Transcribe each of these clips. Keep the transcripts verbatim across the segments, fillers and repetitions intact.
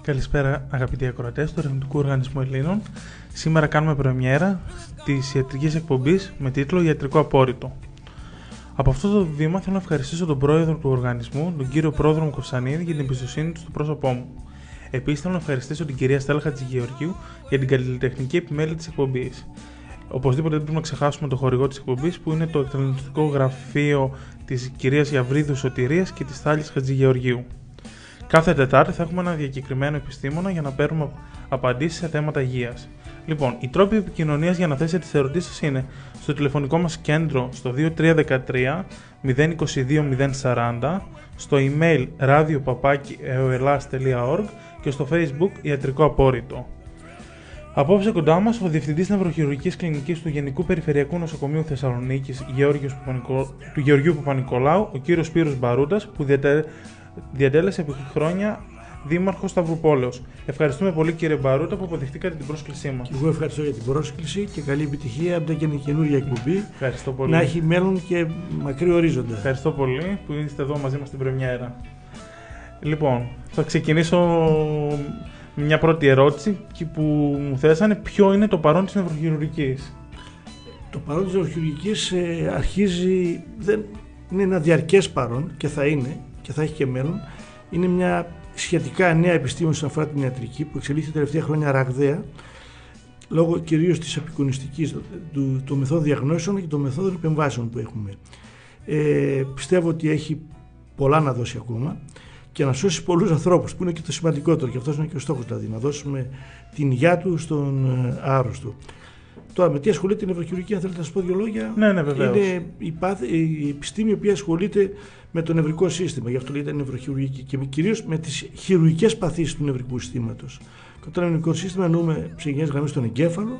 Καλησπέρα αγαπητοί ακροατές του Ερευνητικού Οργανισμού Ελλήνων. Σήμερα κάνουμε πρεμιέρα της ιατρικής εκπομπής με τίτλο «Ιατρικό Απόρριτο». Από αυτό το βήμα θέλω να ευχαριστήσω τον πρόεδρο του οργανισμού, τον κύριο Πρόδρομο Κωνσταντινίδη, για την εμπιστοσύνη του στο πρόσωπό μου. Επίσης θέλω να ευχαριστήσω την κυρία Στέλλα Χατζηγεωργίου για την καλλιτεχνική επιμέλεια της εκπομπής. Οπωσδήποτε δεν πρέπει να ξεχάσουμε το χορηγό της εκπομπής, που είναι το εκτελεστικό γραφείο της κυρίας Γιαβρίδου Σωτηρίας και της Θάλης Χατζηγεωργίου. Κάθε Τετάρτη θα έχουμε ένα διακεκριμένο επιστήμονα για να παίρνουμε απαντήσεις σε θέματα υγείας. Λοιπόν, οι τρόποι επικοινωνίας για να θέσετε τις ερωτήσεις σας είναι στο τηλεφωνικό μας κέντρο στο δύο τρία ένα τρία μηδέν είκοσι δύο μηδέν σαράντα, στο email radio παπάκι eoelas τελεία org και στο Facebook Ιατρικό Απόρριτο. Απόψε κοντά μας ο Διευθυντής Νευροχειρουργικής Κλινικής του Γενικού Περιφερειακού Νοσοκομείου Θεσσαλονίκης του Γεωργίου Παπα-Νικολάου, ο κύριος Σπύρος Μπαρούτας, που διατε... διατέλεσε επί χρόνια δήμαρχος Σταυρουπόλεως. Ευχαριστούμε πολύ, κύριε Μπαρούτα, που αποδεχτήκατε την πρόσκλησή μας. Και εγώ ευχαριστώ για την πρόσκληση και καλή επιτυχία από την καινούργια εκπομπή. Ευχαριστώ πολύ. Να έχει μέλλον και μακρύ ορίζοντα. Ευχαριστώ πολύ που είστε εδώ μαζί μας στην πρεμιέρα. Λοιπόν, θα ξεκινήσω με μια πρώτη ερώτηση που μου θέσανε: ποιο είναι το παρόν της νευροχειρουργικής? Το παρόν της νευροχειρουργικής ε, αρχίζει, δεν, είναι ένα διαρκές παρόν και θα είναι και θα έχει και μέλλον. Είναι μια σχετικά νέα επιστήμη όσον αφορά την ιατρική, που εξελίχθηκε τα τελευταία χρόνια ραγδαία, λόγω κυρίως της απεικονιστικής, του, του μεθόδου διαγνώσεων και των μεθόδων επεμβάσεων που έχουμε. Ε, πιστεύω ότι έχει πολλά να δώσει ακόμα και να σώσει πολλούς ανθρώπους, που είναι και το σημαντικότερο, και αυτός είναι και ο στόχος, δηλαδή να δώσουμε την υγεία του στον άρρωστο. Τώρα, με τι ασχολείται η νευροχειρουργική, αν θέλετε να σας πω δύο λόγια? Ναι, ναι, βεβαίως. Είναι η, πάθ, η επιστήμη η οποία ασχολείται με το νευρικό σύστημα, γι' αυτό λέγεται νευροχειρουργική, και κυρίως με τις χειρουργικές παθήσεις του νευρικού συστήματος. Και όταν νευρικό σύστημα εννοούμε σε γενιές γραμμές τον εγκέφαλο,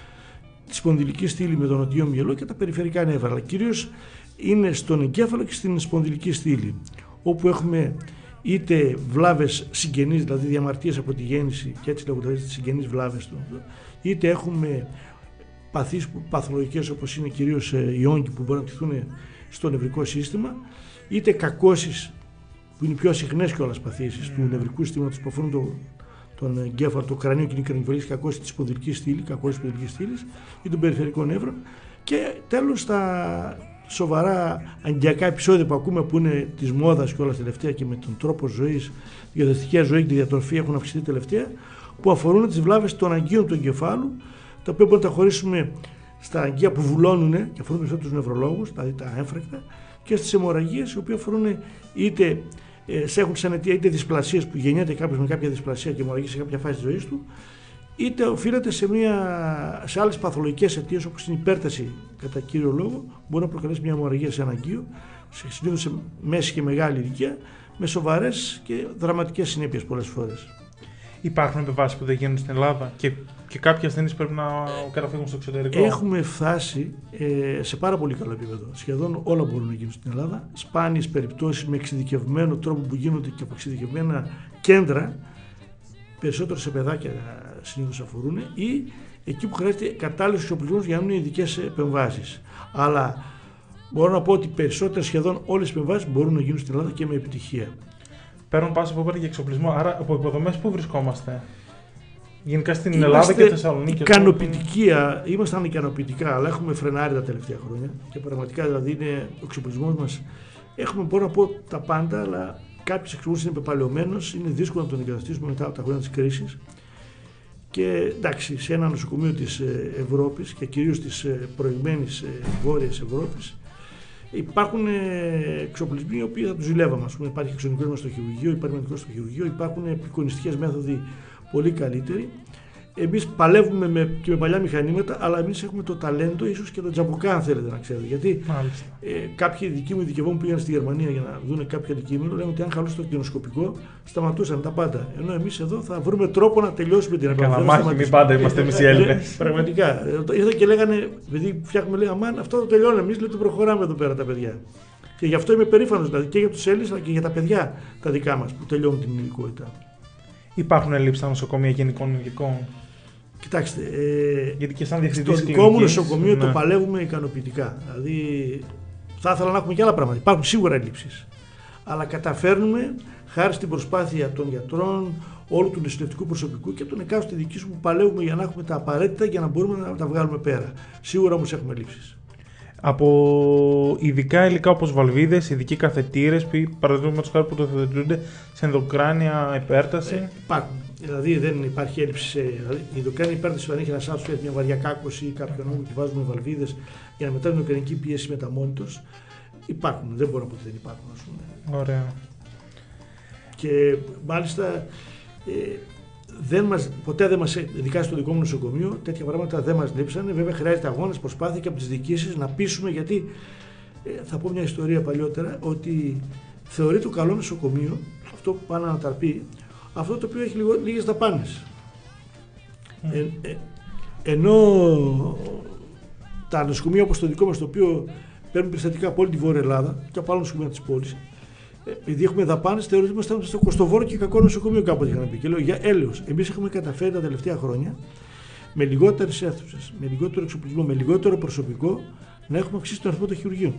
τη σπονδυλική στήλη με τον νοτιό μυελό και τα περιφερικά νεύρα. Αλλά κυρίως είναι στον εγκέφαλο και στην σπονδυλική στήλη, όπου έχουμε είτε βλάβες συγγενείς, δηλαδή διαμαρτίες από τη γέννηση, και έτσι λέγονται τις συγγενείς βλάβες του, είτε έχουμε παθήσεις παθολογικές, όπως είναι κυρίως οι όγκοι που μπορούν να τυχθούν στο νευρικό σύστημα, είτε κακώσεις, που είναι οι πιο συχνές κιόλας παθήσεις mm. του νευρικού συστήματος, που αφορούν το, τον εγκέφαλο, το κρανίο και την κρανιοβολική κακώσεις της σπονδυλικής στήλης, κακώσεις της σπονδυλικής στήλης ή των περιφερικών νεύρων, και τέλος τα σοβαρά αγκιακά επεισόδια που ακούμε, που είναι της μόδας κιόλας τελευταία και με τον τρόπο ζωής, τη διαδραστική ζωή και τη διατροφή έχουν αυξηθεί τελευταία, που αφορούν τις βλάβες των αγκίων του εγκεφάλου, τα οποία μπορούμε να τα χωρίσουμε στα αγκία που βουλώνουν και αφορούν περισσότερους νευρολόγους, δηλαδή τα έμφρακτα, και στις αιμορραγίες, οι οποίες αφορούν είτε ε, σε έχουν σαν αιτία είτε δυσπλασίες, που γεννιέται κάποιος με κάποια δυσπλασία και αιμορραγεί σε κάποια φάση της ζωής του, είτε οφείλεται σε, μια, σε άλλες παθολογικές αιτίες, όπως την υπέρταση κατά κύριο λόγο, μπορεί να προκαλέσει μια αιμορραγία σε ένα αγκείο, συνήθως σε μέση και μεγάλη ηλικία, με σοβαρές και δραματικές συνέπειες πολλές φορές. Υπάρχουν επεμβάσεις που δεν γίνουν στην Ελλάδα και, και κάποιοι ασθενείς πρέπει να καταφύγουν στο εξωτερικό? Έχουμε φτάσει ε, σε πάρα πολύ καλό επίπεδο. Σχεδόν όλα μπορούν να γίνουν στην Ελλάδα. Σπάνιες περιπτώσεις με εξειδικευμένο τρόπο που γίνονται και από εξειδικευμένα κέντρα, περισσότερο σε παιδάκια συνήθως αφορούν, ή εκεί που χρειάζεται κατάλληλος εξοπλισμός για να είναι ειδικές επεμβάσεις. Αλλά μπορώ να πω ότι περισσότερες, σχεδόν όλες οι επεμβάσεις μπορούν να γίνουν στην Ελλάδα και με επιτυχία. Παίρνουν πάσα που είπατε για εξοπλισμό, άρα από υποδομές πού βρισκόμαστε? Γενικά στην Είμαστε Ελλάδα και Θεσσαλονίκη. Ικανοποιητικοί, ήμασταν ικανοποιητικά, αλλά έχουμε φρενάρει τα τελευταία χρόνια και πραγματικά δηλαδή είναι ο εξοπλισμός μας. Έχουμε, μπορώ να πω, τα πάντα, αλλά κάποιος εξοπλισμός είναι πεπαλαιωμένος, είναι δύσκολο να τον εγκαταστήσουμε μετά από τα χρόνια της κρίσης. Και εντάξει, σε ένα νοσοκομείο της Ευρώπης και κυρίως της προηγμένης Βόρειας Ευρώπης, υπάρχουν εξοπλισμοί οι οποίοι θα τους ζηλεύαμε. Ας πούμε, υπάρχει εξονικός μας στο χειρουργείο, υπάρχει μετρικός στο χειρουργείο, υπάρχουν επικονιστικές μέθοδοι πολύ καλύτεροι. Εμείς παλεύουμε με, και με παλιά μηχανήματα, αλλά εμείς έχουμε το ταλέντο, ίσως και το τζαμπουκά, αν θέλετε να ξέρετε. Γιατί ε, κάποιοι δικοί μου ειδικευόμενοι πήγαν στη Γερμανία για να δουν κάποιο αντικείμενο, λένε ότι αν χαλούσε το κτηνοσκοπικό, σταματούσαν τα πάντα. Ενώ εμείς εδώ θα βρούμε τρόπο να τελειώσουμε την επέμβαση. Καλαμάχη, μην πάντα είμαστε εμείς οι Έλληνες. Πραγματικά. Ήρθαν και λέγανε, επειδή φτιάχνουμε, λέει, αμάν, αυτό το τελειώνουμε εμείς, λέει, το προχωράμε εδώ πέρα τα παιδιά. Και γι' αυτό είμαι περήφανος, δηλαδή και για τους Έλληνες, αλλά και για τα παιδιά τα δικά μας που τελειώνουν την ειδικότητα. Υπάρχουν ελλείψεις στα νοσοκομεία γενικών ειδικών? Κοιτάξτε, ε, γιατί και σαν στο δικό μου νοσοκομείο ναι. το παλεύουμε ικανοποιητικά. Δηλαδή, θα ήθελα να έχουμε και άλλα πράγματα. Υπάρχουν σίγουρα ελλείψεις. Αλλά καταφέρνουμε, χάρη στην προσπάθεια των γιατρών, όλου του νοσηλευτικού προσωπικού και των εκάστοτε διοικήσεων που παλεύουμε για να έχουμε τα απαραίτητα για να μπορούμε να τα βγάλουμε πέρα. Σίγουρα όμως έχουμε λήψεις. Από ειδικά υλικά όπως βαλβίδες, ειδικοί καθετήρες, παραδείγματος χάρη που τοποθετούνται σε ενδοκράνια υπέρταση. Ε, υπάρχουν. Δηλαδή δεν υπάρχει έλλειψη. Σε, δηλαδή, η ενδοκράνια υπέρταση, αν έχει ένα άνθρωπο μια βαριά κάκωση ή κάποιο νόμο και βάζουμε βαλβίδες για να μετά την ενδοκρανική πίεση με τα μόνη τους. Υπάρχουν. Δεν μπορώ να πω ότι δεν υπάρχουν. Ας πούμε. Ωραία. Και μάλιστα. Ε, Δεν μας, ποτέ δεν μας, ειδικά στο δικό μου νοσοκομείο, τέτοια πράγματα δεν μας λείψανε. Βέβαια, χρειάζεται αγώνας, προσπάθεια και από τις διοικήσεις να πείσουμε, γιατί ε, θα πω μια ιστορία παλιότερα, ότι θεωρεί το καλό νοσοκομείο, αυτό που πάνε να αναταρπεί, αυτό το οποίο έχει λίγο, λίγες δαπάνες. Mm. Ε, ε, ενώ τα νοσοκομεία όπως το δικό μας, το οποίο παίρνουν περιστατικά από όλη τη Βόρεια Ελλάδα και από άλλα νοσοκομεία της πόλης, επειδή έχουμε δαπάνες, θεωρούμε ότι στο κοστοβόρο και κακό νοσοκομείο κάποτε είχαν πει. Και λέω για έλεος. Εμείς έχουμε καταφέρει τα τελευταία χρόνια με λιγότερες αίθουσες, με λιγότερο εξοπλισμό, με λιγότερο προσωπικό να έχουμε αυξήσει τον αριθμό των χειρουργείων.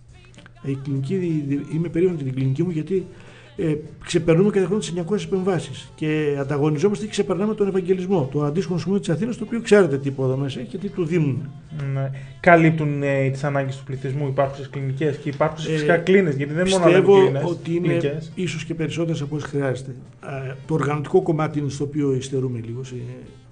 Η κλινική, είμαι περήφανη για την κλινική μου, γιατί ε, ξεπερνούμε cada χρόνο τις εννιακόσιες επεμβάσεις και ανταγωνιζόμαστε και ξεπερνάμε τον Ευαγγελισμό, το αντίστοιχο νοσοκομείο της Αθήνας, το οποίο ξέρετε τι υποδομές έχει και τι του δίνουν. Ναι. Καλύπτουν ε, τις ανάγκες του πληθυσμού, υπάρχουν στις κλινικές και υπάρχουν στις φυσικά ε, κλίνες, γιατί δεν μόνο πιστεύω κλίνες, ότι είναι κλινικές. Ίσως και περισσότερες από όσες χρειάζεται. Ε, το οργανωτικό κομμάτι είναι στο οποίο υστερούμε λίγο. Σε,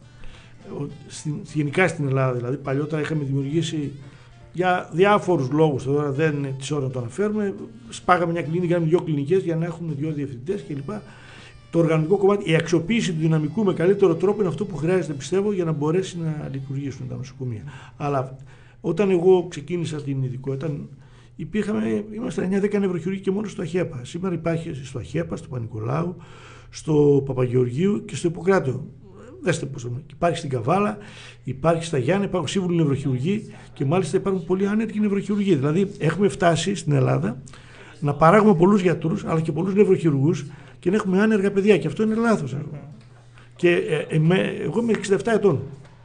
ο, στην, γενικά στην Ελλάδα, δηλαδή, παλιότερα είχαμε δημιουργήσει για διάφορους λόγους, τώρα δεν είναι της ώρα να το αναφέρουμε, σπάγαμε μια κλινική, κάναμε δύο κλινικές για να έχουμε δύο διευθυντές κλπ. Το οργανωτικό κομμάτι, η αξιοποίηση του δυναμικού με καλύτερο τρόπο είναι αυτό που χρειάζεται, πιστεύω, για να μπορέσει να λειτουργήσουν τα νοσοκομεία. Αλλά όταν εγώ ξεκίνησα την ειδικότητα, υπήρχαμε, ήμασταν εννιά δέκα νευροχειρουργοί και μόνο στο ΑΧΕΠΑ. Σήμερα υπάρχει στο ΑΧΕΠΑ, στο Πανικολάου, στο Παπαγεωργίου και στο Ιπποκράτιο. Δέστε πώς το. Υπάρχει στην Καβάλα, υπάρχει στα Γιάννη, υπάρχουν σύμβουλοι νευροχειρουργοί και μάλιστα υπάρχουν πολλοί άνεργοι νευροχειρουργοί. Δηλαδή, έχουμε φτάσει στην Ελλάδα να παράγουμε πολλούς γιατρούς αλλά και πολλούς νευροχειρουργούς και να έχουμε άνεργα παιδιά. Και αυτό είναι λάθος. Και ε, ε, με, εγώ είμαι εξήντα επτά ετών.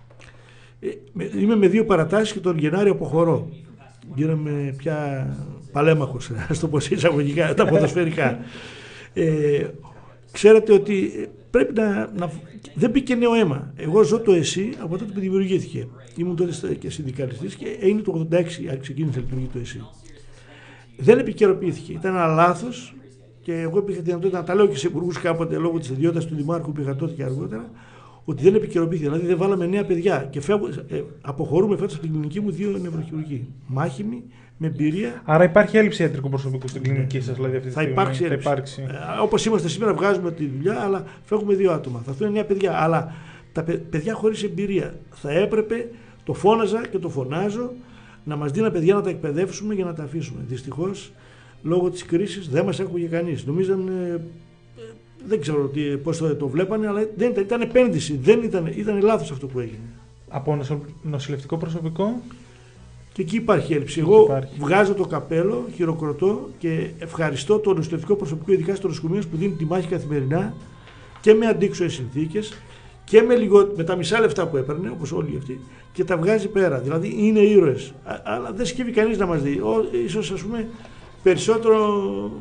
Ε, με, είμαι με δύο παρατάσεις και τον Γενάρη αποχωρώ. Γίναμε πια παλέμαχος, ας το πω εισαγωγικά, τα ποδοσφαιρικά. Ε, ξέρετε ότι πρέπει να, να. Δεν μπήκε νέο αίμα. Εγώ ζω το ΕΣΥ από τότε που δημιουργήθηκε. Ήμουν τότε και συνδικαλιστής και έγινε το ογδόντα έξι, αν ξεκίνησε να λειτουργεί το ΕΣΥ. Δεν επικαιροποιήθηκε. Ήταν ένα λάθος και εγώ είχα τη δυνατότητα να τα λέω και σε υπουργούς κάποτε λόγω της ιδιότητας του Δημάρχου που είχα τότε και αργότερα, ότι δεν επικαιροποιήθηκε. Δηλαδή δεν βάλαμε νέα παιδιά. Και φεύγω, ε, αποχωρούμε φέτος από την κλινική μου δύο νευροχειρουργοί. Μάχημοι, με εμπειρία. Άρα υπάρχει έλλειψη ιατρικού προσωπικού στην κλινική σας, δηλαδή αυτή τη θα στιγμή. Υπάρξει θα υπάρξει. Ε, όπως είμαστε σήμερα, βγάζουμε τη δουλειά, αλλά φεύγουμε δύο άτομα. Θα έρθουν νέα παιδιά. Αλλά τα παιδιά χωρίς εμπειρία. Θα έπρεπε, το φώναζα και το φωνάζω, να μας δίνει παιδιά να τα εκπαιδεύσουμε για να τα αφήσουμε. Δυστυχώς, λόγω της κρίσης δεν μας άκουγε κανείς. Νομίζαν, ε, δεν ξέρω πώς το, το βλέπανε, αλλά δεν ήταν, ήταν επένδυση. Δεν ήταν, ήταν λάθος αυτό που έγινε. Από νοσηλευτικό προσωπικό. Και εκεί υπάρχει έλλειψη. Εγώ υπάρχει. Βγάζω το καπέλο, χειροκροτώ και ευχαριστώ το νοσηλευτικό προσωπικό, ειδικά στο νοσοκομείο, που δίνει τη μάχη καθημερινά και με αντίξωες συνθήκες και με, λιγό, με τα μισά λεφτά που έπαιρνε, όπως όλοι αυτοί, και τα βγάζει πέρα. Δηλαδή είναι ήρωες. Αλλά δεν σκύβει κανείς να μας δει. Ο, ίσως, ας πούμε, περισσότερο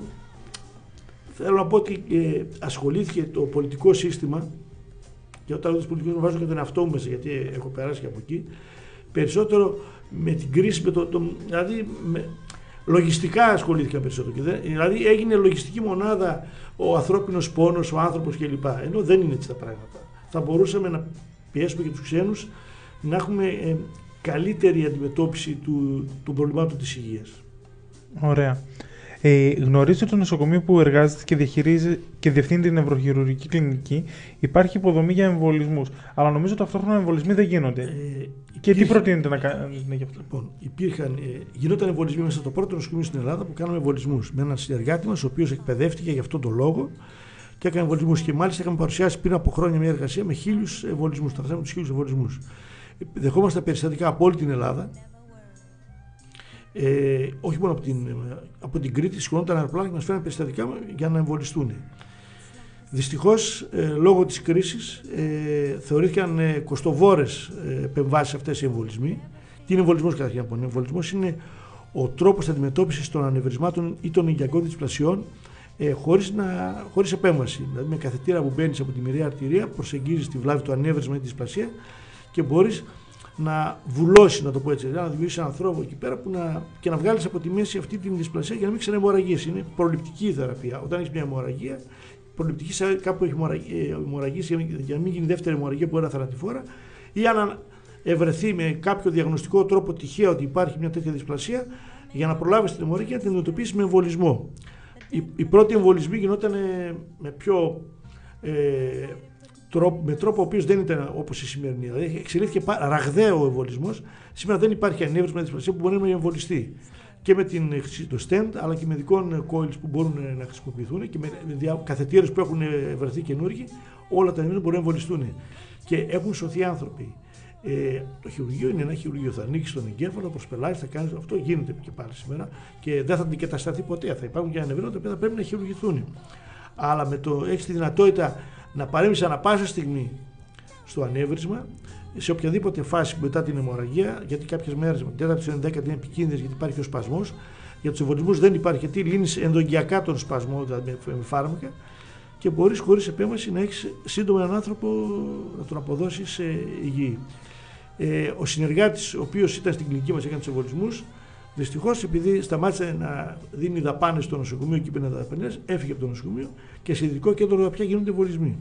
θέλω να πω ότι ε, ασχολήθηκε το πολιτικό σύστημα, και όταν λέω τους πολιτικούς βάζω και τον εαυτό μου μέσα, γιατί έχω περάσει και από εκεί, περισσότερο με την κρίση, με το, το, δηλαδή με, λογιστικά ασχολήθηκα περισσότερο. Και δεν, δηλαδή έγινε λογιστική μονάδα ο ανθρώπινος πόνος, ο άνθρωπος κλπ. Ενώ δεν είναι έτσι τα πράγματα. Θα μπορούσαμε να πιέσουμε και τους ξένους να έχουμε ε, καλύτερη αντιμετώπιση του, των προβλημάτων της υγείας. Ωραία. Ε, γνωρίζετε το νοσοκομείο που εργάζεται και διαχειρίζει και διευθύνει την νευροχειρουργική κλινική. Υπάρχει υποδομή για εμβολισμούς. Αλλά νομίζω ταυτόχρονα εμβολισμοί δεν γίνονται. Ε, και υπήρχε... τι προτείνετε να κάνετε γι' αυτό? Λοιπόν, υπήρχαν, ε, γινόταν εμβολισμοί μέσα στο πρώτο νοσοκομείο στην Ελλάδα που κάναμε εμβολισμούς. Με έναν συνεργάτη μας, ο οποίος εκπαιδεύτηκε για αυτόν τον λόγο και έκανε εμβολισμούς. Και μάλιστα είχαμε παρουσιάσει πριν από χρόνια μια εργασία με χίλιους εμβολισμούς. Τα θέσαμε τους χίλιους εμβολισμούς. Δεχόμαστε περιστατικά από όλη την Ελλάδα. Ε, όχι μόνο από την, από την Κρήτη, σηκωνόταν αεροπλάνα και μας φέρναν περιστατικά για να εμβολιστούν. Δυστυχώς, ε, λόγω της κρίσης, ε, θεωρήθηκαν ε, κοστοβόρες ε, επεμβάσεις αυτές οι εμβολισμοί. Τι είναι εμβολισμός καταρχήν να πω? Εμβολισμός είναι ο τρόπος αντιμετώπισης των ανευρισμάτων ή των οικιακών δυσπλασιών ε, χωρίς, να, χωρίς επέμβαση. Δηλαδή με καθετήρα που μπαίνεις από τη μοιραία αρτηρία, προσεγγίζεις τη βλάβη, το ανέβρισμα ή τη δυσπλασία και μπορείς να βουλώσει, να το πω έτσι, να δημιουργήσει έναν ανθρώπο εκεί πέρα που να, και να βγάλεις από τη μέση αυτή την δυσπλασία για να μην ξανααιμορραγήσει. Είναι προληπτική η θεραπεία. Όταν έχεις μια αιμορραγία, προληπτική, κάπου έχει αιμορραγήσει για να μην γίνει δεύτερη αιμορραγία που είναι θανατηφόρα, ή αν ευρεθεί με κάποιο διαγνωστικό τρόπο τυχαία ότι υπάρχει μια τέτοια δυσπλασία, για να προλάβεις την αιμορραγία να την αντιμετωπίσεις με εμβολισμό. Οι, οι πρώτοι εμβολισμοί γινόταν με πιο. Ε, με τρόπο ο οποίος δεν ήταν όπως η σημερινή. Δηλαδή εξελίχθηκε ραγδαίο ο εμβολισμός. Σήμερα δεν υπάρχει ανέβρισμα δυσπλασία που μπορεί να εμβολιστεί. Και με την, το stent, αλλά και με ειδικών coils που μπορούν να χρησιμοποιηθούν και με καθετήρες που έχουν βρεθεί καινούργιοι, όλα τα εμβόλια μπορούν να εμβολιστούν. Και έχουν σωθεί άνθρωποι. Ε, το χειρουργείο είναι ένα χειρουργείο. Θα ανοίξει τον εγκέφαλο, προσπελάσει, θα κάνει αυτό. Γίνεται και πάλι σήμερα και δεν θα αντικατασταθεί ποτέ. Θα υπάρχουν και ανεβρήματα που θα πρέπει να χειρουργηθούν. Αλλά με το έχει τη δυνατότητα να παρέμβεις ανά πάσα στιγμή στο ανέβρισμα, σε οποιαδήποτε φάση μετά την αιμορραγία, γιατί κάποιες μέρες, με την τέταρτη ή δέκατη είναι επικίνδυνες γιατί υπάρχει ο σπασμός. Για τους εμβολισμούς δεν υπάρχει, γιατί λύνεις ενδογειακά τον σπασμό, δηλαδή με φάρμακα, και μπορείς χωρίς επέμβαση να έχεις σύντομα έναν άνθρωπο να τον αποδώσεις υγιή. Ε, ο συνεργάτης, ο οποίος ήταν στην κλινική μας, έκανε τους εμβολισμούς, δυστυχώς, επειδή σταμάτησε να δίνει δαπάνες στο νοσοκομείο και είπε να δαπανές, έφυγε από το νοσοκομείο και σε ειδικό κέντρο πια γίνονται εμβολισμοί.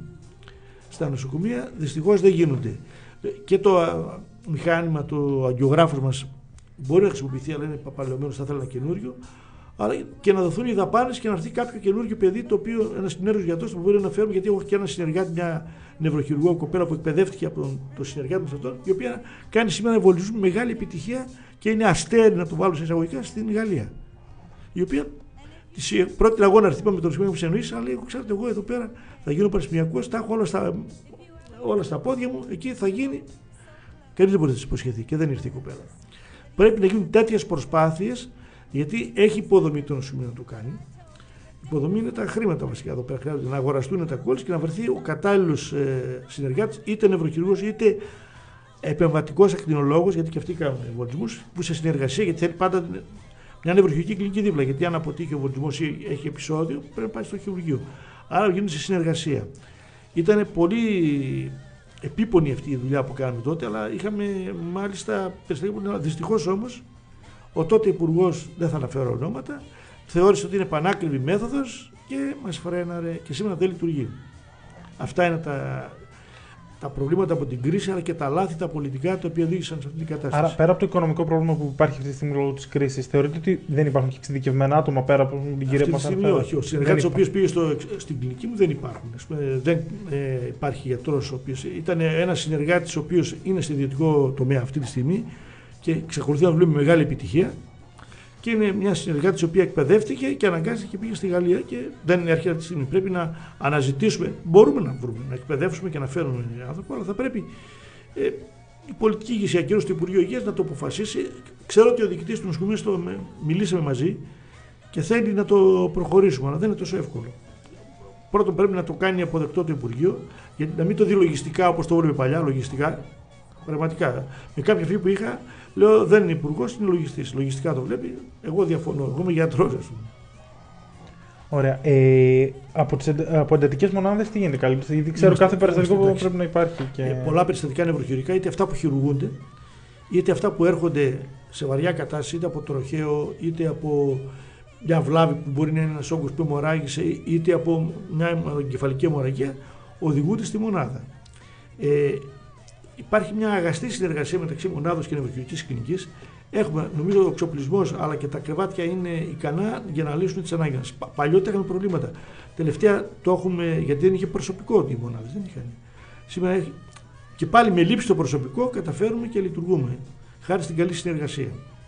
Στα νοσοκομεία δυστυχώς δεν γίνονται. Και το μηχάνημα, το αγγιογράφος μας μπορεί να χρησιμοποιηθεί, αλλά είναι παπαλαιωμένο, θα ήθελα ένα καινούριο. Αλλά και να δοθούν οι δαπάνες και να έρθει κάποιο καινούριο παιδί, το οποίο ένας νέος γιατρός που μπορεί να φέρουμε, γιατί έχω και ένα συνεργάτη, μια νευροχειρουργό κοπέλα που εκπαιδεύτηκε από τον το συνεργάτη μας αυτόν, η οποία κάνει σήμερα εμβολισμούς με μεγάλη επιτυχία και είναι αστέρι, να το βάλω σε εισαγωγικά, στην Γαλλία. Η οποία τη πρώτη αγώνα έρθει με το νοσοκομείο που εννοήσει, αλλά εγώ ξέρετε, εγώ εδώ πέρα θα γίνω πανεπιστημιακός, τα έχω όλα στα, όλα στα πόδια μου, εκεί θα γίνει. Κανείς δεν μπορεί να τη υποσχεθεί και δεν ήρθε η κοπέλα. Πρέπει να γίνουν τέτοιες προσπάθειες. Γιατί έχει υποδομή το νοσοκομείο να το κάνει. Η υποδομή είναι τα χρήματα βασικά εδώ πέρα. Χρειάζεται να αγοραστούν τα κόλλες και να βρεθεί ο κατάλληλος ε, συνεργάτης, είτε νευροχειρουργός είτε επεμβατικός ακτινολόγος, γιατί και αυτοί κάνουν εμβολισμούς, που σε συνεργασία, γιατί θέλει πάντα μια νευροχειρουργική κλινική δίπλα. Γιατί αν αποτύχει ο εμβολισμός ή έχει επεισόδιο, πρέπει να πάει στο χειρουργείο. Άρα γίνεται σε συνεργασία. Ήταν πολύ επίπονη αυτή η δουλειά που κάνουμε τότε, αλλά είχαμε μάλιστα περιστατικά. Δυστυχώς όμως. Ο τότε υπουργός, δεν θα αναφέρω ονόματα, θεώρησε ότι είναι πανάκριβη μέθοδος και μας φρέναρε και σήμερα δεν λειτουργεί. Αυτά είναι τα, τα προβλήματα από την κρίση, αλλά και τα λάθη τα πολιτικά τα οποία οδήγησαν σε αυτή την κατάσταση. Άρα, πέρα από το οικονομικό πρόβλημα που υπάρχει αυτή τη στιγμή λόγω της κρίσης, θεωρείτε ότι δεν υπάρχουν και εξειδικευμένα άτομα πέρα από την κυρία που μας αναφέρατε? Όχι. Ο συνεργάτης ο οποίος πήγε στο, στην κλινική μου δεν υπάρχουν. Δεν ε, υπάρχει γιατρός ο οποίος. Ήταν ένας συνεργάτης ο οποίος είναι στο ιδιωτικό τομέα αυτή τη στιγμή και εξακολουθεί να δουλεύει με μεγάλη επιτυχία. Και είναι μια συνεργάτης η οποία εκπαιδεύτηκε και αναγκάστηκε και πήγε στη Γαλλία και δεν είναι αρχαία τη στιγμή. Πρέπει να αναζητήσουμε, μπορούμε να βρούμε, να εκπαιδεύσουμε και να φέρουμε άνθρωπο, αλλά θα πρέπει ε, η πολιτική ηγεσία, κυρίως στο Υπουργείο Υγείας, να το αποφασίσει. Ξέρω ότι ο διοικητής του νοσοκομείου στο μιλήσαμε μαζί και θέλει να το προχωρήσουμε, αλλά δεν είναι τόσο εύκολο. Πρώτον, πρέπει να το κάνει αποδεκτό το Υπουργείο, γιατί να μην το δει λογιστικά όπως το βλέπουμε παλιά, λογιστικά. Πραγματικά. Με κάποια φύγη που είχα, λέω δεν είναι υπουργός, είναι λογιστής. Λογιστικά το βλέπει. Εγώ διαφωνώ. Εγώ είμαι γιατρός, ας πούμε. Ωραία. Ε, από τις από εντατικές μονάδες τι γίνεται καλύτερα? Γιατί ξέρω κάθε περιστατικό που πρέπει να υπάρχει. Και... Ε, πολλά περιστατικά νευροχειρουργικά, είτε αυτά που χειρουργούνται, είτε αυτά που έρχονται σε βαριά κατάσταση, είτε από τροχαίο, είτε από μια βλάβη που μπορεί να είναι ένας όγκος που αιμορράγησε, είτε από μια εγκεφαλική αιμορραγία, οδηγούνται στη μονάδα. Ε, Υπάρχει μια αγαστή συνεργασία μεταξύ μονάδος και νευροχειρουργικής κλινικής. Έχουμε, νομίζω, ο εξοπλισμός αλλά και τα κρεβάτια είναι ικανά για να λύσουν τις ανάγκες. Παλιότερα είχαμε προβλήματα. Τελευταία το έχουμε, γιατί δεν είχε προσωπικό οι μονάδες. Δεν είχαν. Σήμερα έχει, και πάλι με λήψη το προσωπικό καταφέρουμε και λειτουργούμε. Χάρη στην καλή συνεργασία.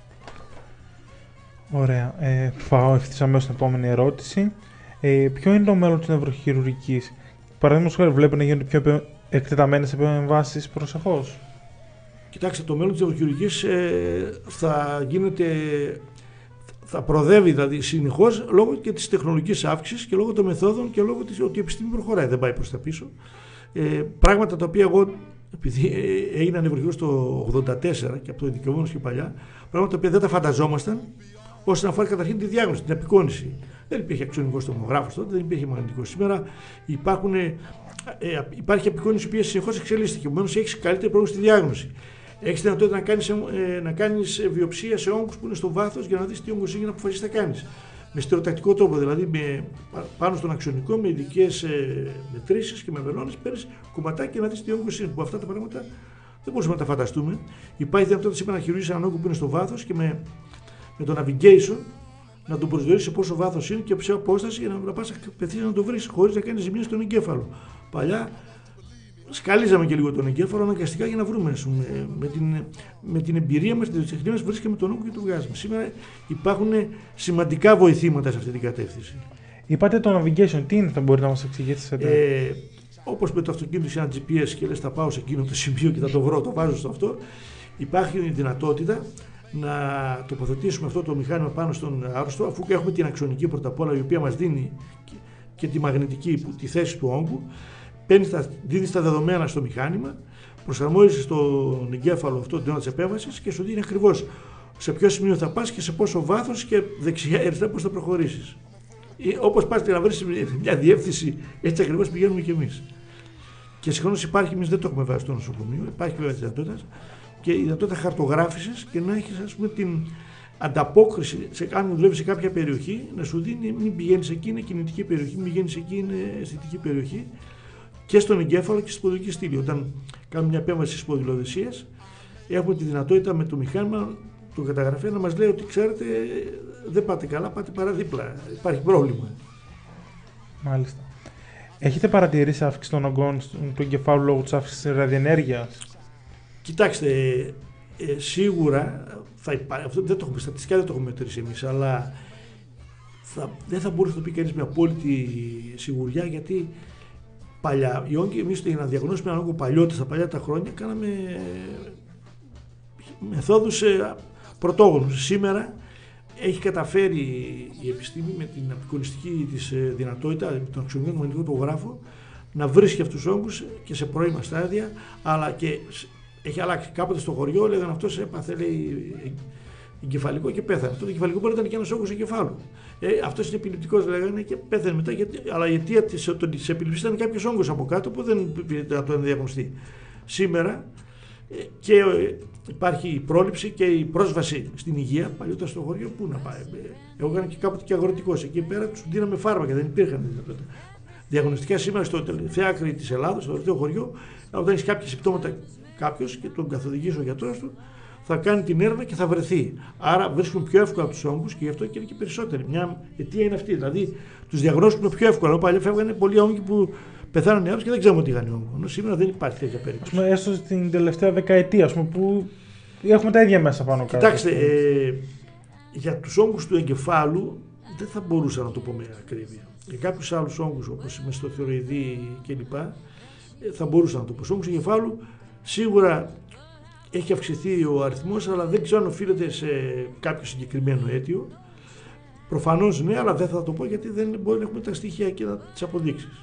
Ωραία. Ε, πάω ευθύς αμέσως στην επόμενη ερώτηση. Ε, ποιο είναι το μέλλον της νευροχειρουργικής? Παραδείγματος χάρη, βλέπετε να γίνονται πιο εκτεταμένες επεμβάσεις προσεχώς? Κοιτάξτε, το μέλλον της νευροχειρουργικής ε, θα γίνεται, θα προοδεύει δηλαδή συνεχώς λόγω και της τεχνολογικής αύξησης και λόγω των μεθόδων και λόγω της ότι η επιστήμη προχωράει, δεν πάει προς τα πίσω. Ε, πράγματα τα οποία εγώ, επειδή ε, έγινα νευροχειρουργός το ογδόντα τέσσερα και από το ειδικευόμενος και παλιά, πράγματα τα οποία δεν τα φανταζόμασταν, ώστε να αφορά καταρχήν τη διάγνωση, την απεικόνηση. Δεν υπήρχε αξιονικός τομογράφος τότε, δεν υπήρχε μαγνητικός. Σήμερα υπάρχουν, ε, ε, υπάρχει απεικόνιση η οποία συνεχώς εξελίσσεται. Επομένως έχεις καλύτερη πρόοδο στη διάγνωση. Έχεις δυνατότητα να κάνεις, ε, να κάνεις βιοψία σε όγκους που είναι στο βάθος για να δεις τι όγκος είναι να αποφασίσεις να κάνεις. Με στερεοτακτικό τρόπο, δηλαδή με, πάνω στον αξιονικό, με ειδικές ε, μετρήσεις και με βελόνες, παίρνεις κομματάκι και να δεις τι όγκος είναι. Που αυτά τα πράγματα δεν μπορούμε να τα φανταστούμε. Υπάρχει δυνατότητα σήμερα να χειρουργήσεις έναν όγκο που είναι στο βάθος και με, με το navigation να τον προσδιορίσεις σε πόσο βάθος είναι και σε απόσταση για να πας απευθείας να το βρεις χωρίς να κάνεις ζημία στον εγκέφαλο. Παλιά σκαλίζαμε και λίγο τον εγκέφαλο αναγκαστικά για να βρούμε. Με, με, την, με την εμπειρία μας, την τεχνική μας, βρίσκαμε τον όγκο και το βγάζουμε. Σήμερα υπάρχουν σημαντικά βοηθήματα σε αυτή την κατεύθυνση. Είπατε το navigation, τι είναι, θα μπορείτε να μας εξηγήσετε? Ε, όπως με το αυτοκίνητο σε ένα τζι πι ες και λες θα πάω σε εκείνο το σημείο και θα το βρω, το βάζω στο αυτό, υπάρχει η δυνατότητα να τοποθετήσουμε αυτό το μηχάνημα πάνω στον άρρωστο, αφού και έχουμε την αξονική πρώτα απ' όλα, η οποία μας δίνει και, και τη μαγνητική, τη θέση του όγκου. Δίνει τα δεδομένα στο μηχάνημα, προσαρμόζεις στον εγκέφαλο αυτό την ώρα της επέμβασης και σου δίνει ακριβώς σε ποιο σημείο θα πας και σε πόσο βάθος και δεξιά ή αριστερά πώς θα προχωρήσεις. Όπως πας να βρεις μια διεύθυνση, έτσι ακριβώς πηγαίνουμε κι εμείς. Και συγχρόνως υπάρχει, εμείς δεν το έχουμε βάσει στο νοσοκομείο, υπάρχει βέβαια τη δυνατότητα και η δυνατότητα χαρτογράφησης και να έχεις, ας πούμε, την ανταπόκριση, σε, αν δουλεύει σε κάποια περιοχή, να σου δίνει μην πηγαίνεις εκεί, είναι κινητική περιοχή, μην πηγαίνεις εκεί, είναι αισθητική περιοχή. Και στον εγκέφαλο και στη σπονδυλική στήλη. Όταν κάνουμε μια επέμβαση στις σπονδυλοδεσίες, έχουμε τη δυνατότητα με το μηχάνημα, το καταγραφέα, να μας λέει ότι ξέρετε, δεν πάτε καλά, πάτε παραδίπλα. Υπάρχει πρόβλημα. Μάλιστα. Έχετε παρατηρήσει αύξηση των ογκών του εγκεφάλου λόγω της αύξησης της ραδιενέργειας? Κοιτάξτε, ε, σίγουρα θα υπάρχει, αυτό δεν το έχουμε, στατιστικά δεν το έχουμε μετρήσει εμείς, αλλά θα, δεν θα μπορούσε να το πει κανείς με απόλυτη σιγουριά, γιατί παλιά, οι όγκοι, εμείς για να διαγνώσουμε έναν όγκο παλιότερα, στα παλιά τα χρόνια, κάναμε μεθόδους πρωτόγονους. Σήμερα έχει καταφέρει η επιστήμη με την απεικονιστική της δυνατότητα, με τον αξιονικό μαγνητικό τομογράφο, να βρίσκει αυτούς τους όγκους και σε πρώιμα στάδια, αλλά και έχει αλλάξει. Κάποτε στο χωριό λέγανε αυτός έπαθε, λέει, εγκεφαλικό και πέθανε. Αυτό το εγκεφαλικό μπορεί να ήταν και ένας όγκος εγκεφάλου. Ε, αυτός είναι επιληπτικός, λέγανε, και πέθανε μετά. Γιατί, αλλά η αιτία της, της επιληπτικής ήταν κάποιος όγκος από κάτω που δεν να το διαγνωστεί. Σήμερα ε, και ε, υπάρχει η πρόληψη και η πρόσβαση στην υγεία. Παλιότερα στο χωριό πού να πάει. Εγώ έκανα και κάποτε και αγροτικός. Εκεί πέρα τους δίναμε φάρμακα, δεν υπήρχαν δυνατότητα. Διαγνωστικά σήμερα στο τελευταίο άκρη της Ελλάδας, στο τελευταίο χωριό, όταν έχει κάποια συμπτώματα κάποιος και τον καθοδηγήσει ο γιατρός του, θα κάνει την έρευνα και θα βρεθεί. Άρα βρίσκουν πιο εύκολα τους όγκους και γι' αυτό και είναι και περισσότεροι. Μια αιτία είναι αυτή. Δηλαδή τους διαγνώσκουν πιο εύκολα. Παλιά φεύγανε πολλοί όγκοι που πεθάνουν νεαρούς και δεν ξέρουμε τι είχαν όγκο. Ενώ σήμερα δεν υπάρχει τέτοια περίπτωση. Πούμε, έστω στην τελευταία δεκαετία, ας πούμε, που έχουμε τα ίδια μέσα πάνω κάτω. Κοιτάξτε, ε, για τους όγκους του εγκεφάλου δεν θα μπορούσα να το πω με ακρίβεια. Για κάποιους άλλους όγκους, όπως με στο θηροειδή κλπ., θα μπορούσα να το πω. Στους όγκους του εγκεφάλου σίγουρα έχει αυξηθεί ο αριθμός, αλλά δεν ξέρω αν οφείλεται σε κάποιο συγκεκριμένο αίτιο. Προφανώς ναι, αλλά δεν θα το πω γιατί δεν μπορεί να έχουμε τα στοιχεία και τις αποδείξεις.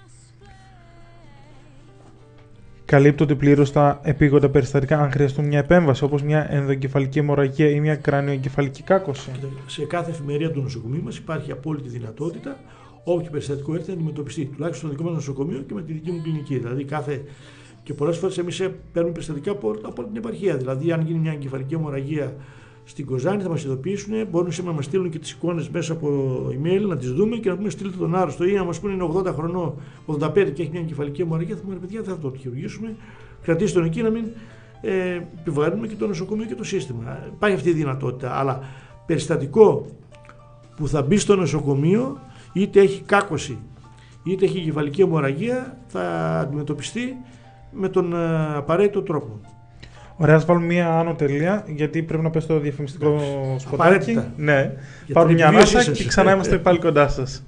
Καλύπτονται πλήρως τα επίγοντα περιστατικά αν χρειαστούν μια επέμβαση, όπως μια ενδοεγκεφαλική αιμορραγία ή μια κρανιοεγκεφαλική κάκωση? Σε κάθε εφημερία του νοσοκομείου μας υπάρχει απόλυτη δυνατότητα, όποιο περιστατικό έρθει να αντιμετωπιστεί, τουλάχιστον στο δικό μας νοσοκομείο και με τη δική μου κλινική. Δηλαδή, κάθε... Και πολλές φορές εμείς παίρνουμε περιστατικά από, από την επαρχία. Δηλαδή, αν γίνει μια εγκεφαλική αιμορραγία στην Κοζάνη, θα μας ειδοποιήσουν, μπορούν σήμερα να μας στείλουν και τις εικόνες μέσα από email, να τις δούμε και να πούμε στείλτε τον άρρωστο, ή να μας πούνε είναι ογδόντα χρονών, ογδόντα πέντε και έχει μια εγκεφαλική αιμορραγία. Θα πούμε, παιδιά, δεν θα το χειρουργήσουμε. Κρατήστε τον εκεί να μην ε, επιβαρύνουμε και το νοσοκομείο και το σύστημα. Υπάρχει αυτή η δυνατότητα. Αλλά περιστατικό που θα μπει στο νοσοκομείο, είτε έχει κάκωση, είτε έχει εγκεφαλική αιμορραγία, θα αντιμετωπιστεί με τον uh, απαραίτητο τρόπο. Ωραία, ας βάλουμε μία άνω τελεία, γιατί πρέπει να πέσει το διαφημιστικό σποτάκι. Απαραίτητα. Ναι, πάρουμε μια ανάσα και ξανά είμαστε πάλι κοντά σας.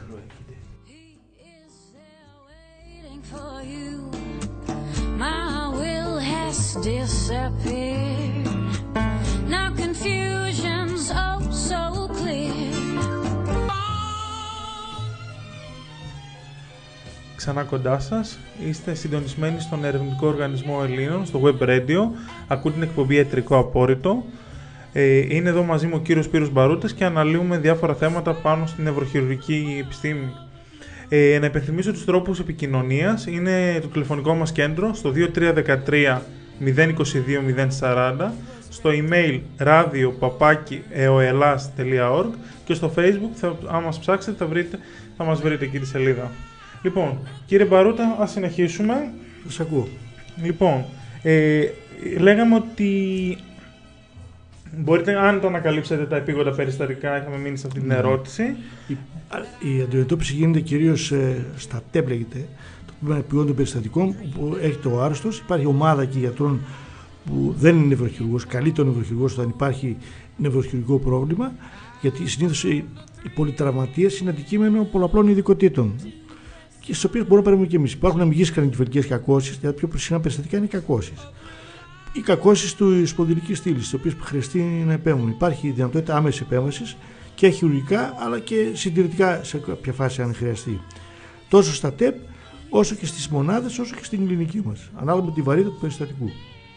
Ξανά κοντά σας, είστε συντονισμένοι στον Ερευνητικό Οργανισμό Ελλήνων, στο Web Radio, ακούτε την εκπομπή Ιατρικό Απόρριτο. Ε, είναι εδώ μαζί μου ο κύριος Σπύρος Μπαρούτας και αναλύουμε διάφορα θέματα πάνω στην νευροχειρουργική επιστήμη. Ε, να υπενθυμίσω τους τρόπους επικοινωνίας. Είναι το τηλεφωνικό μας κέντρο στο δύο τρία ένα τρία μηδέν είκοσι δύο μηδέν σαράντα, στο email radio παπάκι εοελάς τελεία org και στο facebook, θα, αν μας ψάξετε θα, βρείτε, θα μας βρείτε εκεί τη σελίδα. Λοιπόν, κύριε Μπαρούτα, ας συνεχίσουμε. Σας ακούω. Λοιπόν, ε, λέγαμε ότι μπορείτε, αν το ανακαλύψετε τα επίγοντα περιστατικά, είχαμε μείνει σε αυτή την ερώτηση. Η, η αντιμετώπιση γίνεται κυρίως ε, στα ΤΕΠ, λέγεται, το τμήμα επιγόντων περιστατικών, που έχετε ο άρρωστος. Υπάρχει ομάδα και γιατρών που δεν είναι νευροχειρουργός, καλεί ο νευροχειρουργός όταν υπάρχει νευροχειρουργικό πρόβλημα, γιατί συνήθως οι, οι πολυτραυματίες είναι αντικείμενο πολλαπλών ειδικοτήτων, και στις οποίες μπορούμε να πάρουμε και εμείς. Υπάρχουν αμυγείς κρανικεφαλικές κακώσεις, δηλαδή πιο συχνά περιστατικά είναι οι κακώσεις. Οι κακώσεις του σπονδυλικής στήλης, στις οποίες χρειαστεί να επέμβουν. Υπάρχει δυνατότητα άμεσης επέμβασης και χειρουργικά, αλλά και συντηρητικά σε κάποια φάση, αν χρειαστεί. Τόσο στα ΤΕΠ, όσο και στις μονάδες, όσο και στην κλινική μας, ανάλογα με τη βαρύτητα του περιστατικού.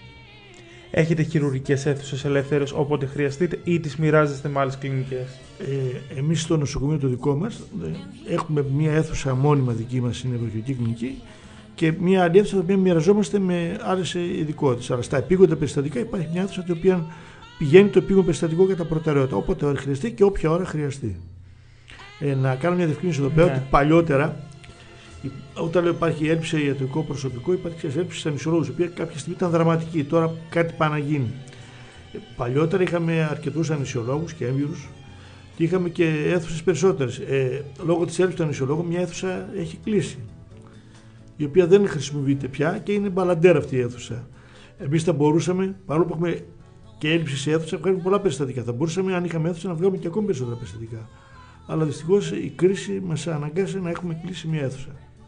Έχετε χειρουργικές αίθουσες ελεύθερες όποτε χρειαστείτε ή τις μοιράζεστε με άλλες κλινικές? Ε, εμείς στο νοσοκομείο το δικό μας έχουμε μια αίθουσα μόνιμα δική μας, είναι νευροχειρουργική κλινική, και μια άλλη αίθουσα που μοιραζόμαστε με άλλες ειδικότητες. Αλλά στα επίγοντα περιστατικά υπάρχει μια αίθουσα την οποία πηγαίνει το επίγον περιστατικό κατά προτεραιότητα, όποτε χρειαστεί και όποια ώρα χρειαστεί. Ε, να κάνω μια διευκρίνηση εδώ πέρα, ναι, ότι παλιότερα, όταν λέω υπάρχει έλλειψη σε ιατρικό προσωπικό, υπάρχει έλλειψη σε ανισιολόγους, η οποία κάποια στιγμή ήταν δραματική. Τώρα κάτι πάει να γίνει. Ε, παλιότερα είχαμε αρκετούς ανισιολόγους και έμβιους και είχαμε και αίθουσες περισσότερες. Ε, λόγω της έλλειψης των ανισιολόγων, μια αίθουσα έχει κλείσει, η οποία δεν χρησιμοποιείται πια και είναι μπαλαντέρα αυτή η αίθουσα. Εμείς θα μπορούσαμε, παρόλο που έχουμε και έλλειψη σε αίθουσα, βγάλουμε πολλά περιστατικά. Θα μπορούσαμε, αν είχαμε αίθουσα, να βγάλουμε και ακόμη περισσότερα περιστατικά. Αλλά δυστυχώς η κρίση μας αναγκάσε να έχουμε κλείσει μια αίθουσα.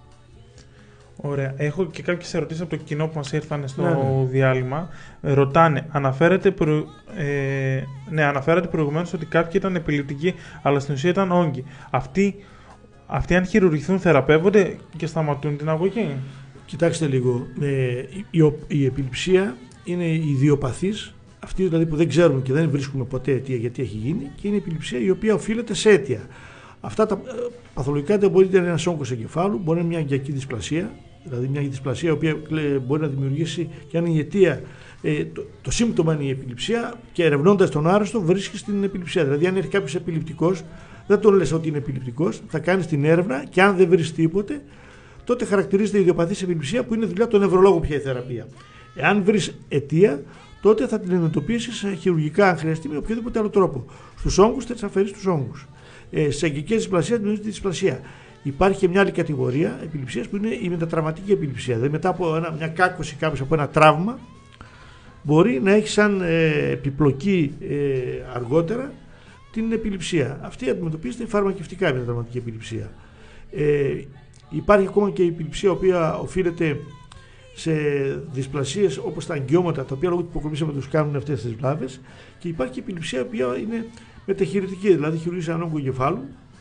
Ωραία. Έχω και κάποιες ερωτήσεις από το κοινό που μας ήρθαν στο ναι, ναι. διάλειμμα. Ρωτάνε, αναφέρατε, προ... ε... ναι, αναφέρατε προηγουμένως ότι κάποιοι ήταν επιληπτικοί, αλλά στην ουσία ήταν όγκοι. Αυτοί, αυτοί αν χειρουργηθούν, θεραπεύονται και σταματούν την αγωγή? Κοιτάξτε λίγο. Ε, η, η επιληψία είναι ιδιοπαθής, αυτή δηλαδή που δεν ξέρουμε και δεν βρίσκουμε ποτέ αιτία γιατί έχει γίνει, και είναι η επιληψία η οποία οφείλεται σε αίτια. Αυτά τα ε, παθολογικά δεν μπορεί να είναι ένας όγκος εγκεφάλου, μπορεί να είναι μια αγκιακή δυσπλασία, δηλαδή μια δυσπλασία η οποία μπορεί να δημιουργήσει, και αν είναι η αιτία, ε, το, το σύμπτωμα είναι η επιληψία, και ερευνώντας τον άρρωστο βρίσκει στην επιληψία. Δηλαδή, αν έρθει κάποιος επιληπτικός, δεν τον λες ότι είναι επιληπτικός, θα κάνεις την έρευνα και αν δεν βρεις τίποτε, τότε χαρακτηρίζεται η ιδιοπαθής επιληψία, που είναι δουλειά του νευρολόγου πια η θεραπεία. Εάν βρεις αιτία, τότε θα την αντιμετωπίσεις χειρουργικά, αν χρειαστεί, με οποιοδήποτε άλλο τρόπο. Στους όγκους θα τις αφαιρείς τους όγκους. Ε, σε αγκικές δυσπλασίες δημιουργείται τη δυσπλασία. Υπάρχει και μια άλλη κατηγορία επιληψίας που είναι η μετατραυματική επιληψία. Δηλαδή, μετά από ένα, μια κάκωση κάποιος από ένα τραύμα, μπορεί να έχει σαν ε, επιπλοκή ε, αργότερα την επιληψία. Αυτή αντιμετωπίζεται φαρμακευτικά, η μετατραυματική επιληψία. Ε, υπάρχει ακόμα και η επιληψία, η οποία οφείλεται σε δυσπλασίες όπως τα αγκιώματα, τα οποία λόγω της υποκομίσεως τους κάνουν αυτές τις βλάβες, και υπάρχει και η επιληψία, η οποία είναι μεταχειρητική, δηλαδή χειρουργεί έναν όγκο εγκεφάλου,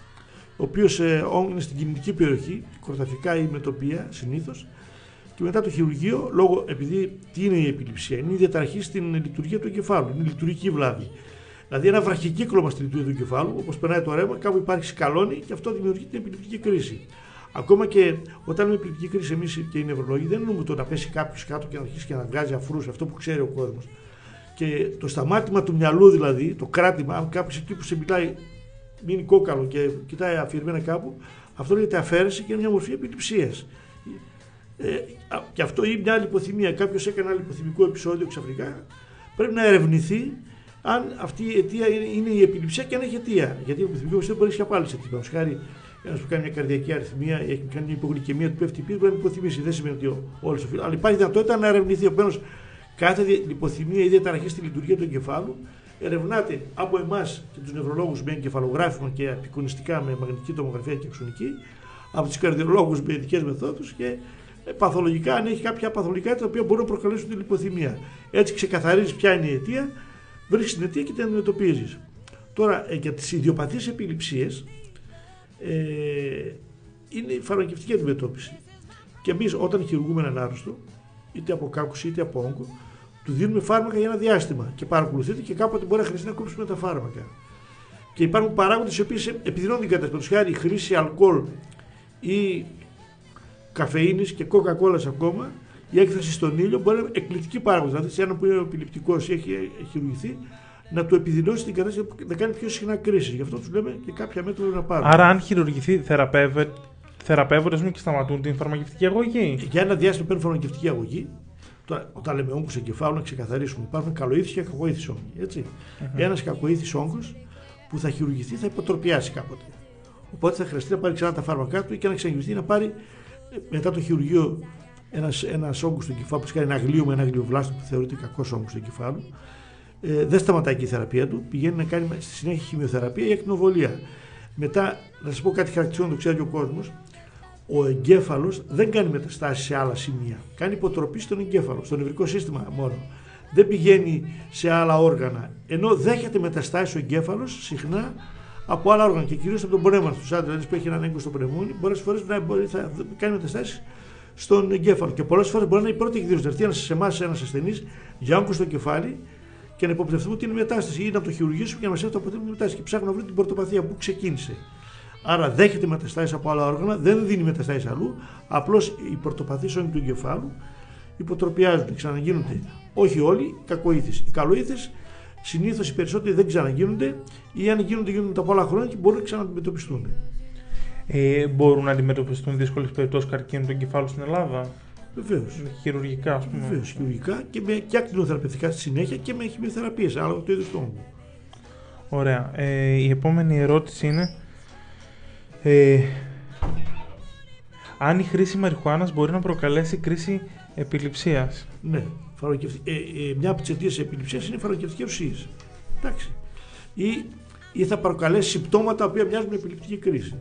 ο οποίος ε, είναι στην κινητική περιοχή, κορταφικά ή μετοπία συνήθως, και μετά το χειρουργείο, λόγω, επειδή τι είναι η επιληψία, είναι η διαταραχή στην λειτουργία του εγκεφάλου, είναι η λειτουργική βλάβη. Δηλαδή, ένα βραχικύκλωμα στη λειτουργία του εγκεφάλου, όπως περνάει το ρεύμα, κάπου υπάρχει σκαλόνι και αυτό δημιουργεί την επιληπτική κρίση. Ακόμα και όταν λέμε επιληπτική κρίση, εμείς και οι νευρολόγοι δεν εννοούμε το να πέσει κάποιος κάτω και να αρχίσει και να βγάζει αφρούς, αυτό που ξέρει ο κόσμος. Και το σταμάτημα του μυαλού, δηλαδή, το κράτημα, αν κάποιος εκεί που σε μιλάει μείνει κόκαλο και κοιτάει αφηρημένα κάπου, αυτό λέγεται αφαίρεση και είναι μια μορφή επιληψίας. Ε, και αυτό ή μια λιποθυμία. Κάποιος έκανε ένα λιποθυμικό επεισόδιο ξαφνικά, πρέπει να ερευνηθεί αν αυτή η αιτία είναι, είναι η επιληψία και αν έχει αιτία. Γιατί η λιποθυμικό επεισόδιο μπορεί να έχει από άλλες αιτίες. Χάρη ένας που κάνει μια καρδιακή αριθμία, έχει κάνει μια υπογλυκαιμία του πέφτει πίσω, μπορεί να λιποθυμήσει. Δεν σημαίνει ότι όλες οφείλουν. Αλλά υπάρχει δυνατότητα να ερευνηθεί. Επομένως, κάθε λιποθυμία ή διαταραχή στη λειτουργία του εγκεφάλου ερευνάται από εμάς και τους νευρολόγους με εγκεφαλογράφημα και απεικονιστικά με μαγνητική τομογραφία και αξονική, από τους καρδιολόγους με ειδικές μεθόδους, και παθολογικά, αν έχει κάποια παθολογικά τα οποία μπορούν να προκαλέσουν τη λιποθυμία. Έτσι ξεκαθαρίζεις ποια είναι η αιτία, βρίσκεις την αιτία και την αντιμετωπίζεις. Τώρα, ε, για τις ιδιοπαθείς επιληψίες, ε, είναι η φαρμακευτική αντιμετώπιση. Και εμείς, όταν χειρουργούμε έναν άρρωστο, είτε από κάκωση είτε από όγκο, του δίνουμε φάρμακα για ένα διάστημα και παρακολουθείτε και κάποτε μπορεί να χρειαστεί να κόψουμε τα φάρμακα. Και υπάρχουν παράγοντες οι οποίοι επιδεινώνουν την κατάσταση. Χάρη η χρήση αλκοόλ ή καφεΐνης και κόκα-κόλας ακόμα, η έκθεση στον ήλιο μπορεί να είναι εκπληκτική παράγοντες. Δηλαδή, σε έναν που είναι επιληπτικός ή έχει χειρουργηθεί, να του επιδεινώσει την κατάσταση, να κάνει πιο συχνά κρίσεις. Γι' αυτό τους λέμε και κάποια μέτρα να πάρουν. Άρα, αν χειρουργηθεί, θεραπεύονται και σταματούν την φαρμακευτική αγωγή. Για ένα διάστημα παίρνουν φαρμακευτική αγωγή. Τώρα, όταν λέμε όγκους εγκεφάλου, να ξεκαθαρίσουμε. Υπάρχουν καλοήθεις και κακοήθεις όγκοι. Mm-hmm. Ένας κακοήθης όγκος που θα χειρουργηθεί θα υποτροπιάσει κάποτε. Οπότε θα χρειαστεί να πάρει ξανά τα φάρμακά του και να ξαναγυρίσει να πάρει μετά το χειρουργείο ένας, ένας όγκος του εγκεφάλου, που κάνει ένα αγλίωμα, ένα αγλιοβλάστο που θεωρείται κακός όγκος του εγκεφάλου. Ε, δεν σταματάει και η θεραπεία του, πηγαίνει να κάνει στη συνέχεια χημειοθεραπεία ή ακτινοβολία. Μετά, να σας πω κάτι χαρακτηριστικό, το ξέρει ο κόσμος. Ο εγκέφαλος δεν κάνει μεταστάσεις σε άλλα σημεία. Κάνει υποτροπή στον εγκέφαλο, στο νευρικό σύστημα μόνο. Δεν πηγαίνει σε άλλα όργανα. Ενώ δέχεται μεταστάσεις ο εγκέφαλος συχνά από άλλα όργανα και κυρίως από τον πνεύμα. Στους άντρες που έχει έναν έγκο στο πνευμόνι, πολλές φορές να μπορεί, θα κάνει μεταστάσεις στον εγκέφαλο. Και πολλές φορές μπορεί να είναι η πρώτη εκδήλωση. Δηλαδή, ένα σε εμάς ένας ασθενής για όγκο στο κεφάλι και να υποπτευτούμε ότι είναι μετάσταση ή να το χειρουργήσουμε και να μας έρθει το αποτέλεσμα μετάσταση. Και ψάχνουμε να βρούμε την πρωτοπαθία που ξεκίνησε. Άρα δέχεται μεταστάσεις από άλλα όργανα, δεν δίνει μεταστάσεις αλλού, απλώς οι πρωτοπαθείς όγκοι του εγκεφάλου υποτροπιάζονται, ξαναγίνονται. Όχι όλοι, κακοήθεις. Οι καλοήθεις συνήθως οι περισσότεροι δεν ξαναγίνονται ή αν γίνονται, γίνονται μετά πολλά χρόνια και μπορούν να ξαναντιμετωπιστούν. Ε, μπορούν να αντιμετωπιστούν δύσκολες περιπτώσεις καρκίνου του εγκεφάλου στην Ελλάδα? Βεβαίως. Χειρουργικά, ας πούμε. Βεβαίως, χειρουργικά και, με, και ακτινοθεραπευτικά στη συνέχεια και με χημειοθεραπείες, ανάλογα το είδος του όγκου. Ωραία. Ε, η επόμενη ερώτηση είναι. Ε, αν η χρήση μαριχουάνας μπορεί να προκαλέσει κρίση επιληψίας? Ναι. Ε, ε, μια από τις αιτίες της επιληψίας είναι οι φαρμακευτικές ουσίες. Εντάξει. Ή, ή θα προκαλέσει συμπτώματα που μοιάζουν με επιληπτική κρίση.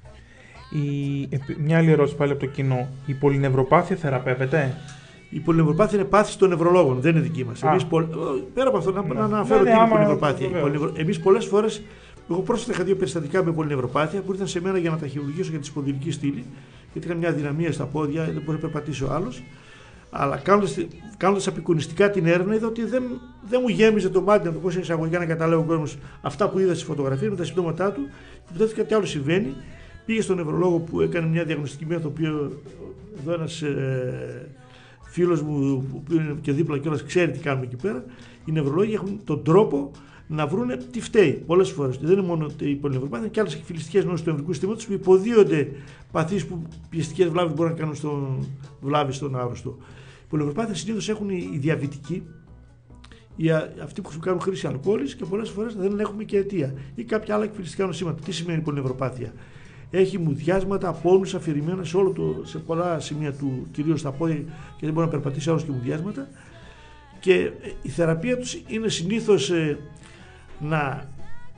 Η, μια άλλη ερώτηση πάλι από το κοινό. Η πολυνευροπάθεια θεραπεύεται? Η πολυνευροπάθεια είναι πάθηση των νευρολόγων, δεν είναι δική μας. Εμείς, πολ... Πέρα από αυτό, να, ναι. να αναφέρω ναι, τι είναι η πολυνευροπάθεια. Πολυνευρο... Εμείς πολλές φορές, εγώ πρόσφατα είχα δύο περιστατικά με πολυνευροπάθεια που ήρθαν σε μένα για να τα χειρουργήσω για τη σπονδυλική στήλη, γιατί είχα μια αδυναμία στα πόδια, δεν μπορεί να περπατήσει ο άλλος. Αλλά κάνοντας απεικονιστικά την έρευνα, είδα ότι δεν, δεν μου γέμιζε το μάτι να το πω σε εισαγωγικά να καταλάβει ο κόσμος αυτά που είδα στη φωτογραφία με τα συμπτώματά του. Και που κάτι άλλο συμβαίνει. Πήγε στον νευρολόγο που έκανε μια διαγνωστική μέθοδο, το οποίο εδώ ένας ε, φίλος μου που είναι και δίπλα κιόλας ξέρει τι κάνουμε εκεί πέρα. Οι νευρολόγοι έχουν τον τρόπο να βρούνε τι φταίει πολλές φορές. Δεν είναι μόνο η πολυνευροπάθεια, είναι και άλλες εκφυλιστικές νόσους του νευρικού συστήματος που υποδίονται παθήσεις που πιεστικές βλάβες μπορούν να κάνουν στον βλάβη στον άρρωστο. Η πολυνευροπάθεια συνήθως έχουν οι διαβητικοί, οι, αυτοί που κάνουν χρήση αλκοόλης και πολλές φορές δεν έχουμε και αιτία ή κάποια άλλα εκφυλιστικά νοσήματα. Τι σημαίνει πολυνευροπάθεια? Έχει μουδιάσματα, πόνους αφηρημένα σε, όλο το, σε πολλά σημεία του, κυρίως στα πόδια, και δεν μπορεί να περπατήσει άλλος και μουδιάσματα. Και η θεραπεία τους είναι συνήθως ε, να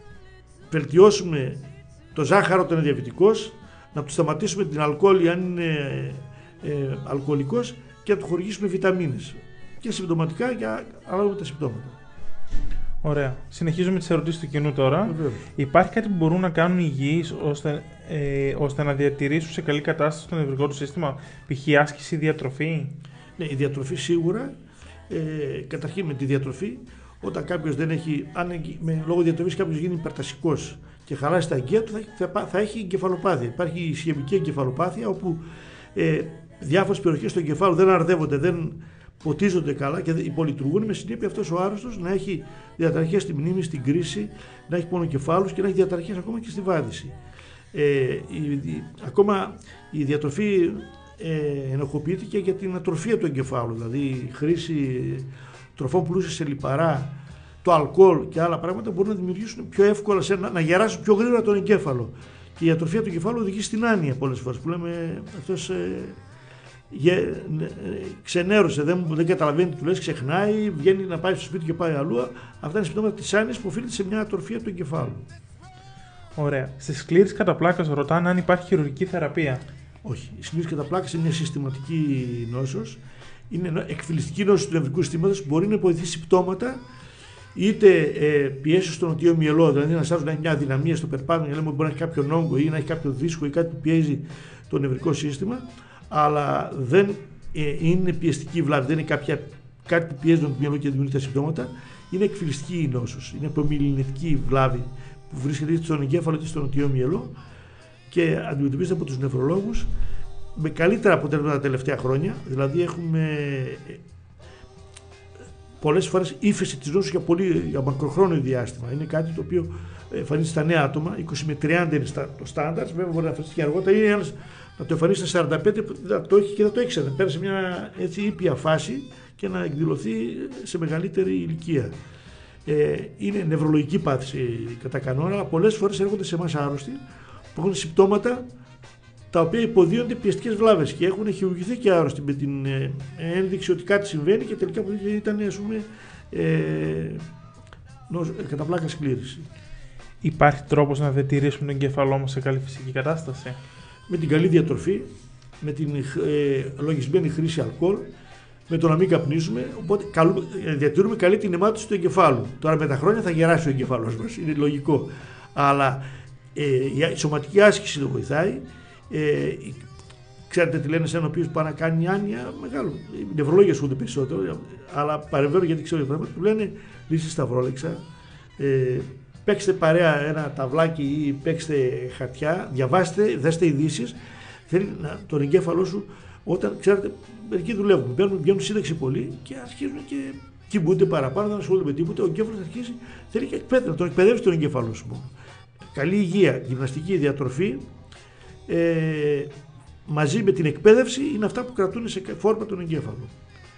βελτιώσουμε το ζάχαρο όταν είναι διαβητικός, να του σταματήσουμε την αλκοόλη αν είναι ε, ε, αλκοολικός και να του χορηγήσουμε βιταμίνες και συμπτωματικά για ανάλογα με τα συμπτώματα. Ωραία. Συνεχίζουμε τις ερωτήσεις του κοινού τώρα. Βεβαίως. Υπάρχει κάτι που μπορούν να κάνουν οι υγιείς ώστε, ε, ώστε να διατηρήσουν σε καλή κατάσταση το νευρικό του σύστημα, π.χ. άσκηση, διατροφή? Ναι, η διατροφή σίγουρα. Ε, καταρχήν με τη διατροφή, όταν κάποιος δεν έχει, αν με λόγω διατροφής κάποιος γίνει υπερτασικός και χαλάσει τα αγκαία του, θα, θα, θα έχει εγκεφαλοπάθεια. Υπάρχει η ισχυμική εγκεφαλοπάθεια, όπου ε, διάφορες περιοχές του εγκεφάλου δεν αρδεύονται, δεν ποτίζονται καλά και υπολειτουργούν, με συνέπεια αυτός ο άρρωστος να έχει διαταραχές στη μνήμη, στην κρίση, να έχει πονοκεφάλους και να έχει διαταραχές ακόμα και στη βάδιση. Ε, η, η, ακόμα η διατροφή ε, ενοχοποιείται και για την ατροφία του εγκεφάλου, δηλαδή η χρήση τροφών πλούσιων σε λιπαρά, το αλκοόλ και άλλα πράγματα μπορούν να δημιουργήσουν πιο εύκολα, σε, να, να γεράσουν πιο γρήγορα τον εγκέφαλο. Και η ατροφία του εγκεφάλου οδηγεί στην άνοια πολλές φορές, που λέμε αυτός ε, γε, ξενέρωσε, δεν, δεν καταλαβαίνει τι του λες, ξεχνάει, βγαίνει να πάει στο σπίτι και πάει αλλού. Αυτά είναι συμπτώματα της άνοιας που οφείλεται σε μια ατροφία του εγκεφάλου. Ωραία. Στις σκλήρες κατά πλάκας ρωτάνε αν υπάρχει χειρουργική θεραπεία. Όχι. Η σκλήρης κατά πλάκας είναι μια συστηματική νόσος. Είναι εκφυλιστική νόσος του νευρικού συστήματος που μπορεί να βοηθήσει συμπτώματα, είτε ε, πιέσεις στον νοτίο μυελό, δηλαδή ένας άνθρωπος να έχει μια αδυναμία στο περπάτημα, λέμε ότι μπορεί να έχει κάποιον όγκο ή να έχει κάποιο δίσκο ή κάτι που πιέζει το νευρικό σύστημα, αλλά δεν ε, είναι πιεστική βλάβη, δεν είναι κάποια κάτι που πιέζει το μυαλό και δημιουργεί τα συμπτώματα, είναι εκφυλιστική η νόσος. Είναι απομυεληνευτική βλάβη που βρίσκεται είτε στον εγκέφαλο είτε στο νοτιό μυαλό και αντιμετωπίζεται από τους νευρολόγους με καλύτερα αποτέλεσματα τα τελευταία χρόνια. Δηλαδή έχουμε πολλές φορές ύφεση της νόσου για, πολύ, για μακροχρόνιο διάστημα. Είναι κάτι το οποίο εμφανίζεται στα νέα άτομα, είκοσι με τριάντα είναι το στάνταρ, βέβαια μπορεί να εμφανιστεί και αργότερα ή ένας να το εμφανίσει στα σαράντα πέντε που θα το έχει και θα το έχει ξανά. Πέρασε μια έτσι ήπια φάση και να εκδηλωθεί σε μεγαλύτερη ηλικία. Ε, είναι νευρολογική πάθηση κατά κανόνα, αλλά πολλές φορές έρχονται σε εμάς άρρωστοι που έχουν συμπτώματα τα οποία υποδίονται πιεστικές βλάβες και έχουν χειρουργηθεί και άρρωστοι με την ε, ένδειξη ότι κάτι συμβαίνει και τελικά ήταν, ας πούμε, ε, νος, κατά πλάκα σκλήρηση. Υπάρχει τρόπος να διατηρήσουμε τον εγκέφαλό μας σε καλή φυσική κατάσταση? Με την καλή διατροφή, με την ε, λογισμένη χρήση αλκοόλ, με το να μην καπνίζουμε, οπότε καλούμε, διατηρούμε καλή την αιμάτωση του εγκεφάλου. Τώρα με τα χρόνια θα γεράσει ο εγκεφάλος μας, είναι λογικό. Αλλά ε, η σωματική άσκηση το βοηθάει. Ε, ξέρετε τι λένε σε έναν ο οποίος πάει να κάνει άνοια, μεγάλο. Οι νευρολόγοι ασχολούνται περισσότερο, αλλά παρεμβαίνω γιατί ξέρω πράγματα που λένε λύση σταυρόλεξα. Ε, παίξτε παρέα ένα ταυλάκι ή παίξτε χαρτιά, διαβάστε, δέστε ειδήσεις. Θέλει να, τον εγκέφαλό σου, όταν ξέρετε, μερικοί δουλεύουν, μπαίνουν, βγαίνουν σύνταξη πολύ και αρχίζουν και κοιμούνται παραπάνω, δεν ασχολούνται με τίποτα. Ο εγκέφαλος αρχίζει, θέλει και εκπαίδευση, να τον εκπαιδεύσει τον εγκέφαλό σου. Καλή υγεία, γυμναστική διατροφή, ε, μαζί με την εκπαίδευση είναι αυτά που κρατούν σε φόρμα τον εγκέφαλο.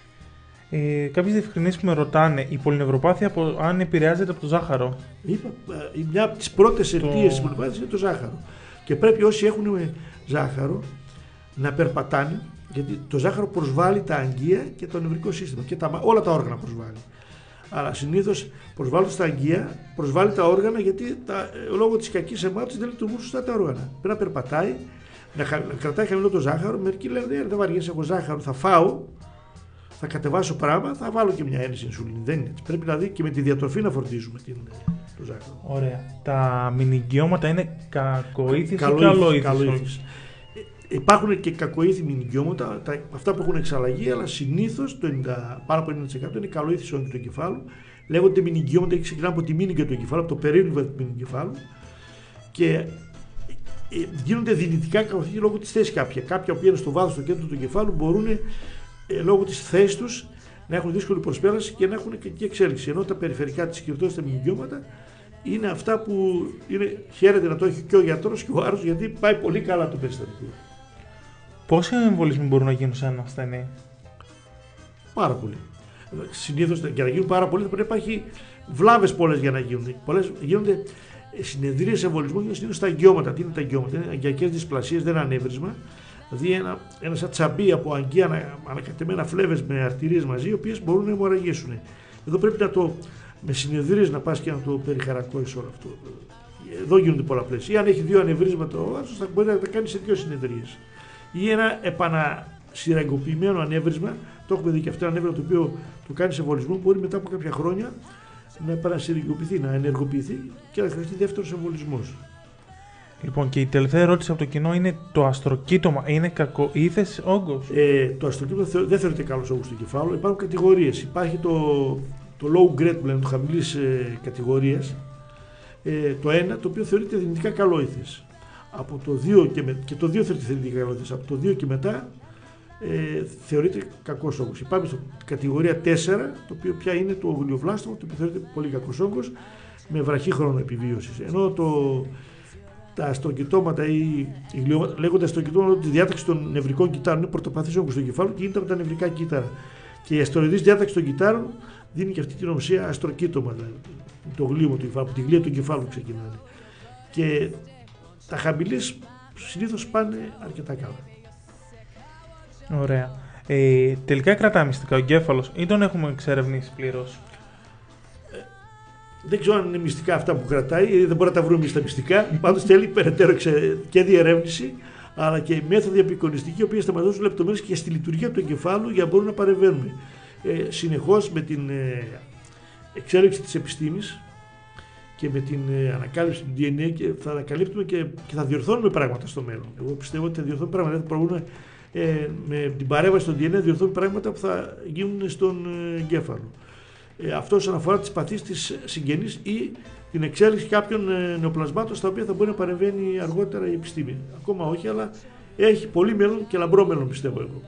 Ε, Κάποιες διευκρινήσεις που με ρωτάνε, η πολυνευροπάθεια από, αν επηρεάζεται από το ζάχαρο? Είπα, μια από τις πρώτες αιτίες της πολυνευροπάθειας είναι το ζάχαρο. Και πρέπει όσοι έχουν ζάχαρο να περπατάνε, γιατί το ζάχαρο προσβάλλει τα αγγεία και το νευρικό σύστημα και τα, όλα τα όργανα προσβάλλει. Αλλά συνήθως προσβάλλοντας τα αγγεία, προσβάλλει τα όργανα γιατί τα, λόγω της κακής αιμάτωσης δεν λειτουργούν σωστά τα όργανα. Πρέπει να περπατάει, να, να κρατάει χαμηλό το ζάχαρο. Μερικοί λένε δεν βαριέσαι, έχω ζάχαρο, θα φάω, θα κατεβάσω πράγμα, θα βάλω και μια ένεση ινσουλίνη. Δεν είναι έτσι. Πρέπει δηλαδή και με τη διατροφή να φορτίζουμε την, το ζάχαρο. Ωραία. Τα μηνυγκιώματα είναι κακοήθης ή καλοήθης? Υπάρχουν και κακοήθη μηνυγκιώματα, αυτά που έχουν εξαλλαγή, αλλά συνήθως το ενενήντα, πάνω από ενενήντα τοις εκατό είναι καλοήθης όγκη του εγκεφάλου. Λέγονται μηνυγκιώματα και ξεκινάνε από τη μήνυγκα του εγκεφάλου, από το περίνοικο του εγκεφάλου και γίνονται δυνητικά κακοήθη λόγω της θέσης κάποια. Κάποια που είναι στο βάθος, στο κέντρο του εγκεφάλου, μπορούν ε, λόγω της θέσης τους να έχουν δύσκολη προσπέραση και να έχουν κακή εξέλιξη. Ενώ τα περιφερικά της σκυρτότητας μηνυγκιώματα είναι αυτά που είναι, χαίρεται να το έχει και ο γιατρός και ο άρρωστος, γιατί πάει πολύ καλά το περιστατικό. Πόσοι εμβολισμοί μπορούν να γίνουν σε ένα ασθενή? Πάρα πολύ. Συνήθως για να γίνουν πάρα πολύ θα πρέπει να υπάρχει βλάβες πολλές για να γίνουν. Πολλές γίνονται συνεδρίες εμβολισμού, γίνονται συνήθως στα αγκιώματα. Τι είναι τα αγκιώματα? Είναι αγκιακές δυσπλασίες, δεν είναι ανέβρισμα. Δηλαδή ένα, ένα σαν τσαμπί από αγκία ανα, ανακατεμένα φλέβες με αρτηρίες μαζί, οι οποίες μπορούν να αιμορραγήσουν. Εδώ πρέπει να το, με συνεδρίες να πας και να το περιχαρακώσεις όλο αυτό. Εδώ γίνονται πολλαπλές. Ή αν έχει δύο ανεβρίσματα ο άρρωστος, θα μπορεί να τα κάνει σε δύο συνεδρίες. Ή ένα επανασυραγκοποιημένο ανέβρισμα, το έχουμε δει και αυτό, ένα ανέβρισμα το οποίο το κάνει σε εμβολισμό, μπορεί μετά από κάποια χρόνια να επανασυραγκοποιηθεί, να ενεργοποιηθεί και να χρειαστεί δεύτερος εμβολισμός. Λοιπόν, και η τελευταία ερώτηση από το κοινό είναι: το αστροκύττωμα είναι κακοήθης όγκος? Ε, το αστροκύττωμα δεν θεωρείται καλός όγκος του εγκεφάλου. Υπάρχουν κατηγορίες. Υπάρχει το, το low grade που λένε, το χαμηλής ε, κατηγορίας. Ε, το ένα, το οποίο θεωρείται δυνητικά καλόήθης. Από το δύο και, με, και το δύο θεωρείται δυνητικά καλόήθης. Από το δύο και μετά ε, θεωρείται κακός όγκος. Υπάρχει στο κατηγορία τέσσερα, το οποίο πια είναι το γλιοβλάστωμα, το οποίο θεωρείται πολύ κακός όγκος, με βραχή χρόνο επιβίωσης. Ενώ το τα αστροκυτώματα ή οι γλυώματα, λέγονται αστροκυτώματα ότι η διάταξη των νευρικών κυτάρων είναι πρωτοπαθής όγκος του εγκεφάλου και γίνεται από τα νευρικά κύτταρα. Και η αστροειδής διάταξη των κυτάρων δίνει και αυτή την ονομασία αστροκύττωμα, δηλαδή το γλύωμα του εγκεφάλου, από τη γλύα του εγκεφάλου ξεκινάνε. Και τα χαμηλής συνήθως πάνε αρκετά καλά. Ωραία. Ε, τελικά κρατάει μυστικά ο εγκέφαλος ή τον έχουμε εξερευνήσει πλήρως? Δεν ξέρω αν είναι μυστικά αυτά που κρατάει, δεν μπορεί να τα βρούμε στα μυστικά. Πάντως θέλει περαιτέρω και διερεύνηση, αλλά και μέθοδοι απεικονιστικοί, οι οποίες θα μας δώσουν λεπτομέρειες και στη λειτουργία του εγκεφάλου για να μπορούμε να παρεμβαίνουμε. Ε, συνεχώς με την ε, εξέλιξη της επιστήμης και με την ε, ανακάλυψη του ντι εν έι και θα ανακαλύπτουμε και, και θα διορθώνουμε πράγματα στο μέλλον. Εγώ πιστεύω ότι θα διορθώνουμε πράγματα, θα προβούμε ε, με την παρέμβαση των ντι εν έι διορθώνει πράγματα που θα γίνουν στον ε, εγκέφαλο. Ε, αυτό όσον αφορά τις παθήσεις της συγγενής ή την εξέλιξη κάποιων ε, νεοπλασμάτων στα οποία θα μπορεί να παρεμβαίνει αργότερα η επιστήμη. Ακόμα όχι, αλλά έχει πολύ μέλλον και λαμπρό μέλλον, πιστεύω εγώ.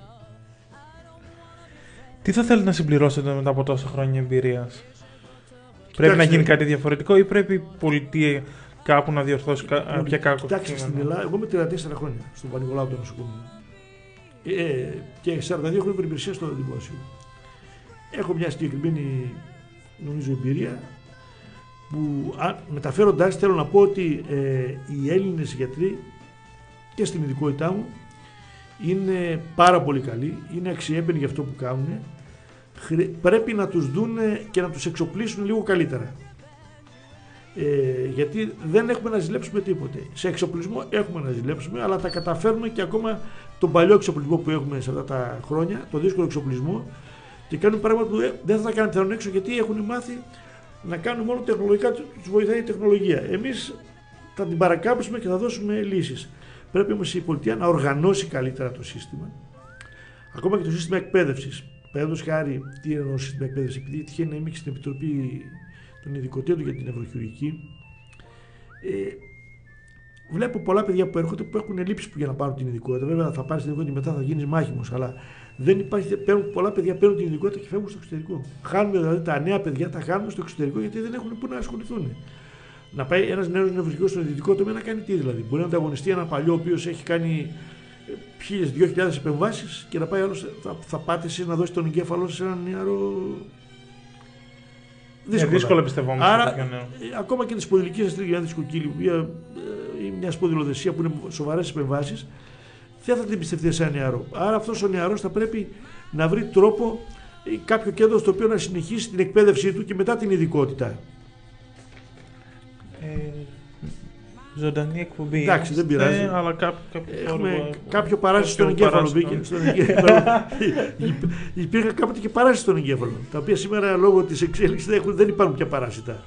Τι θα θέλετε να συμπληρώσετε μετά από τόσα χρόνια εμπειρίας? Πρέπει να γίνει κάτι διαφορετικό ή πρέπει η πολιτεία κάπου να διορθώσει κάποια κάκο? Κοιτάξτε, στην Ελλάδα, εγώ είμαι τριάντα τέσσερα χρόνια στον Πανικολάου το νοσοκομείο. Ε, και σαράντα δύο χρόνια υπηρεσία στο δημόσιο. Έχω μια συγκεκριμένη, νομίζω, εμπειρία που μεταφέροντάς θέλω να πω ότι ε, οι Έλληνες γιατροί και στην ειδικότητά μου είναι πάρα πολύ καλοί, είναι αξιέπαινοι για αυτό που κάνουν. Πρέπει να τους δουν και να τους εξοπλίσουν λίγο καλύτερα. Ε, γιατί δεν έχουμε να ζηλέψουμε τίποτε. Σε εξοπλισμό έχουμε να ζηλέψουμε, αλλά τα καταφέρουμε και ακόμα τον παλιό εξοπλισμό που έχουμε σε αυτά τα χρόνια, τον δύσκολο εξοπλισμό, και κάνουν πράγματα που δεν θα τα κάνουν πιθανόν έξω, γιατί έχουν μάθει να κάνουν μόνο τεχνολογικά, τους βοηθάει η τεχνολογία. Εμείς θα την παρακάμψουμε και θα δώσουμε λύσεις. Πρέπει όμως η πολιτεία να οργανώσει καλύτερα το σύστημα. Ακόμα και το σύστημα εκπαίδευσης. Παραδείγματος χάρη, τι εννοώ σύστημα εκπαίδευση, επειδή τυχαίνει να είμαι και στην Επιτροπή των Ειδικοτήτων για την Νευροχειρουργική. Ε, βλέπω πολλά παιδιά που έρχονται που έχουν ελλείψεις που για να πάρουν την ειδικότητα. Βέβαια θα πάρεις την ειδικότητα και μετά θα γίνεις μάχημος, αλλά δεν υπάρχει, παίρνουν, πολλά παιδιά παίρνουν την ειδικότητα και φεύγουν στο εξωτερικό. Χάνουμε δηλαδή τα νέα παιδιά, τα χάνουμε στο εξωτερικό γιατί δεν έχουν πού να ασχοληθούν. Να πάει ένας νέος νευροχειρουργός στον ιδιωτικό τομέα να κάνει τι δηλαδή? Μπορεί να ανταγωνιστεί ένα παλιό ο οποίος έχει κάνει χίλιες με δύο χιλιάδες επεμβάσεις και να πάει άλλος, θα, θα πάτε εσείς να δώσει τον εγκέφαλό σε έναν νεαρό. Δύσκολα, ε, δύσκολα πιστεύω. Άρα, ε, ακόμα και τη σπονδυλική αστρίγια, μια δισκοκύλη ή μια σπονδυλοδεσία που είναι σοβαρές επεμβάσεις, δεν θα την πιστευτεί σε έναν νεαρό. Άρα αυτός ο νεαρός θα πρέπει να βρει τρόπο ή κάποιο κέντρο στο οποίο να συνεχίσει την εκπαίδευσή του και μετά την ειδικότητα. Ε, ζωντανή εκπομπή. Εντάξει, δεν πειράζει. Ναι, αλλά κάποιο, κάποιο, Έχουμε όργο, κάποιο παράσιτο στον εγκέφαλο. Υπήρχαν κάποτε και παράσιτοι στον εγκέφαλο. Τα οποία σήμερα λόγω της εξέλιξης δεν, δεν υπάρχουν πια παράσιτα.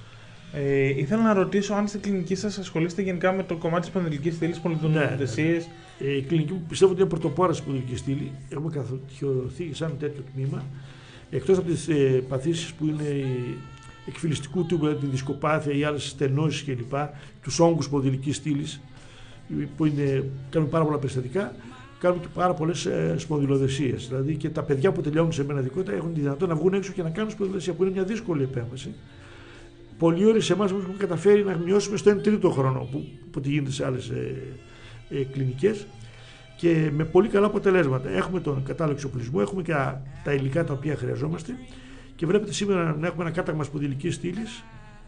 Ε, ήθελα να ρωτήσω αν στην κλινική σας ασχολείστε γενικά με το κομμάτι της σπονδυλικής στήλης, πολυδονοτεσίες. Ναι, ναι. Ε, η κλινική μου πιστεύω ότι είναι πρωτοπόρα στη σπονδυλική στήλη. Έχουμε καθιερωθεί σαν τέτοιο τμήμα. Εκτός από τις ε, παθήσεις που είναι η εκφυλιστικού τύπου, τη δισκοπάθεια ή άλλες στενώσεις κλπ. Τους όγκους σπονδυλικής στήλης που είναι, κάνουν πάρα πολλά περιστατικά. Κάνουν και πάρα πολλές ε, σπονδυλοδεσίες. Δηλαδή και τα παιδιά που τελειώνουν σε μένα ειδικότητα έχουν τη δυνατότητα να βγουν έξω και να κάνουν σπονδυλοδεσία, που είναι μια δύσκολη επέμβαση. Πολλοί ώρες σε εμάς έχουμε καταφέρει να μειώσουμε στο ένα τρίτο χρόνο που, που τι γίνεται σε άλλες ε, ε, κλινικές και με πολύ καλά αποτελέσματα. Έχουμε τον κατάλληλο εξοπλισμό, έχουμε και τα, τα υλικά τα οποία χρειαζόμαστε και βλέπετε σήμερα να έχουμε ένα κάταγμα σπονδυλικής στήλης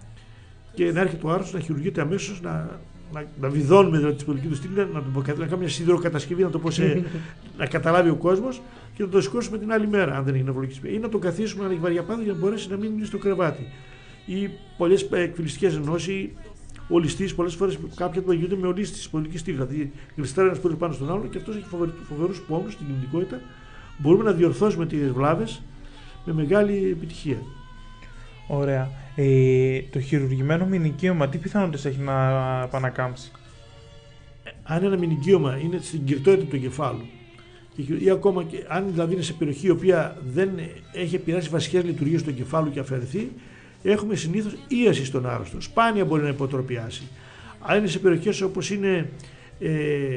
και να έρχεται ο άρρωστος να χειρουργείται αμέσως, να, να, να βιδώνουμε δηλαδή τη σπονδυλική του στήλη, να, να, να κάνουμε μια σιδηροκατασκευή, να το πω σε, να καταλάβει ο κόσμος και να το σηκώσουμε την άλλη μέρα, αν δεν έχει νευρολογική ή να το καθίσουμε να έχει βαριά πάθη για να μπορέσει να μείνει στο κρεβάτι. Ή πολλές εκφυλιστικές ενώσεις, ή ολιστής, πολλές φορές κάποια του γίνονται με ολίστη σπονδυλική στήλη. Δηλαδή γλιστράει ένας πόδι πάνω στον άλλο και αυτός έχει φοβερούς πόνους στην κινητικότητα. Μπορούμε να διορθώσουμε τις βλάβες με μεγάλη επιτυχία. Ωραία. Ε, το χειρουργημένο μηνικίωμα τι πιθανότητες έχει να επανακάμψει? Ε, αν ένα μηνικίωμα είναι στην κυρτότητα του εγκεφάλου ή ακόμα και αν δηλαδή είναι σε περιοχή η οποία δεν έχει επηρεάσει βασικές λειτουργίες του εγκεφάλου και αφαιρεθεί, έχουμε συνήθως ίαση στον άρρωστο. Σπάνια μπορεί να υποτροπιάσει. Αν είναι σε περιοχές όπως είναι ε,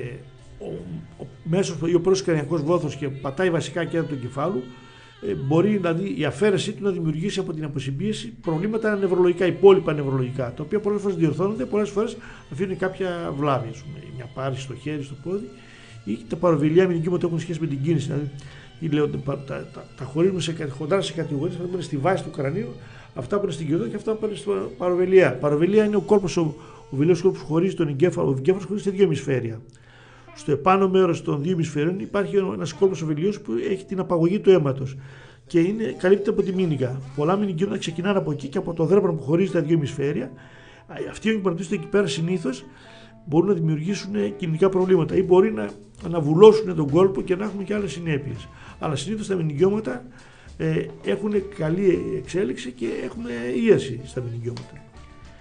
ο, ο μέσος ή ο πρώτος κρανιακός βόθος και πατάει βασικά κέντρα του εγκεφάλου, ε, μπορεί δηλαδή η αφαίρεσή του να δημιουργήσει από την αποσυμπίεση προβλήματα νευρολογικά, υπόλοιπα νευρολογικά, τα οποία πολλές φορές διορθώνονται, πολλές φορές αφήνουν κάποια βλάβη, ας πούμε, μια πάρηση στο χέρι, στο πόδι, ή τα παροβιλιά μηνικίωματα έχουν σχέση με την κίνηση. Δηλαδή, ή λέω, τα, τα, τα, τα χωρίζουμε σε, χοντρά σε κατηγορίες, θα είναι στη βάση του κρανίου, αυτά που είναι στην κοιοδό και αυτά που είναι στην παροβελία. Παροβελία είναι ο κόλπος, ο, ο βιλαίος κόλπος που χωρίζει τον εγκέφαλο. Ο εγκέφαλος χωρίζει σε δύο ημισφαίρια. Στο επάνω μέρος των δύο ημισφαίριων υπάρχει ένας κόλπος ο βιλαίος που έχει την απαγωγή του αίματος και είναι, καλύπτεται από τη μήνυκα. Πολλά μηνικίωματα ξεκινάνε από εκεί και από το δρέπανο που χωρίζει τα δύο ημισφαίρια. Αυτοί που παρατηρούνται εκεί πέρα συνήθως μπορούν να δημιουργήσουν κινητικά προβλήματα ή μπορεί να, να βουλώσουν τον κόλπο και να έχουμε και άλλες συνέπειες. Αλλά συνήθως τα μηνικιώματα ε, έχουν καλή εξέλιξη και έχουν ίαση στα μηνικιώματα.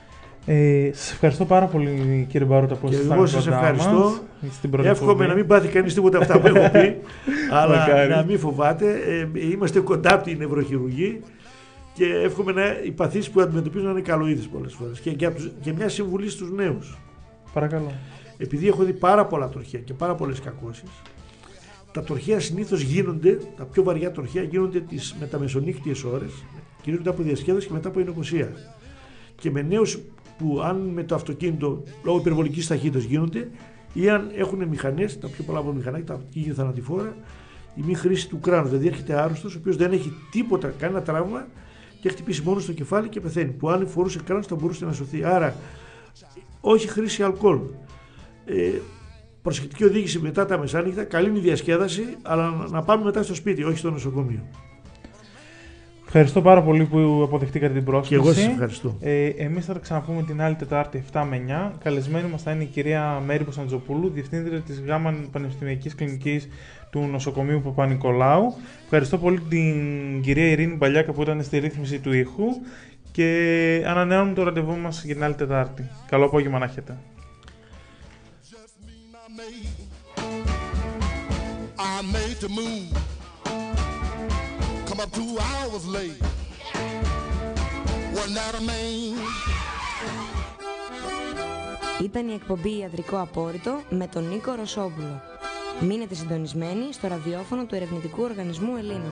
Ε, σας ευχαριστώ πάρα πολύ, κύριε Μπαρούτα, που ήσασταν κοντά μας. Και εγώ σας ευχαριστώ. Στην Εύχομαι να μην πάθει κανείς τίποτα αυτά που έχω πει, αλλά να μην φοβάται. Ε, είμαστε κοντά από την νευροχειρουργή και εύχομαι να, οι παθήσεις που αντιμετωπίζουν να είναι καλοείδες πολλές φορές. Και, και, και μια συμβουλή στους νέους. Παρακαλώ. Επειδή έχω δει πάρα πολλά τροχαία και πάρα πολλές κακώσεις, τα τροχαία συνήθως γίνονται, τα πιο βαριά τροχαία γίνονται τις μεταμεσονύχτιες ώρες, κυρίως μετά από διασκέδαση και μετά από εινοκοσία. Και με νέους που αν με το αυτοκίνητο λόγω υπερβολικής ταχύτητας γίνονται, ή αν έχουν μηχανές, τα πιο πολλά από μηχανάκια, τα ίδια θανατηφόρα, η μη χρήση του κράνου. Δηλαδή έρχεται άρρωστος, ο οποίος δεν έχει τίποτα, κανένα τραύμα και χτυπήσει μόνο στο κεφάλι και πεθαίνει. Που αν φορούσε κράνος θα μπορούσε να σωθεί. Άρα, όχι χρήση αλκοόλ. Ε, προσεκτική οδήγηση μετά τα μεσάνυχτα, καλή είναι η διασκέδαση, αλλά να πάμε μετά στο σπίτι, όχι στο νοσοκομείο. Ευχαριστώ πάρα πολύ που αποδεχτήκατε την πρόσκληση. Και εγώ σας ευχαριστώ. Ε, εμείς θα τα ξαναπούμε την άλλη Τετάρτη επτά με εννιά. Καλεσμένη μας θα είναι η κυρία Μέρη Ποσαντζοπούλου, Διευθύντρια της ΓΑΜΑ Πανεπιστημιακής Κλινικής του Νοσοκομείου Παπα-Νικολάου. Ευχαριστώ πολύ την κυρία Ειρήνη Μπαλιάκα που ήταν στη ρύθμιση του ήχου και ανανεώνουμε το ραντεβού μας για την άλλη Τετάρτη. Καλό απόγευμα να έχετε. Up two hours late. Wasn't that a man? Ήταν η εκπομπή Ιατρικό Απόρριτο με τον Νίκο Ρωσόπουλο. Μείνετε συντονισμένοι στο ραδιόφωνο του Ερευνητικού Οργανισμού Ελλήνων.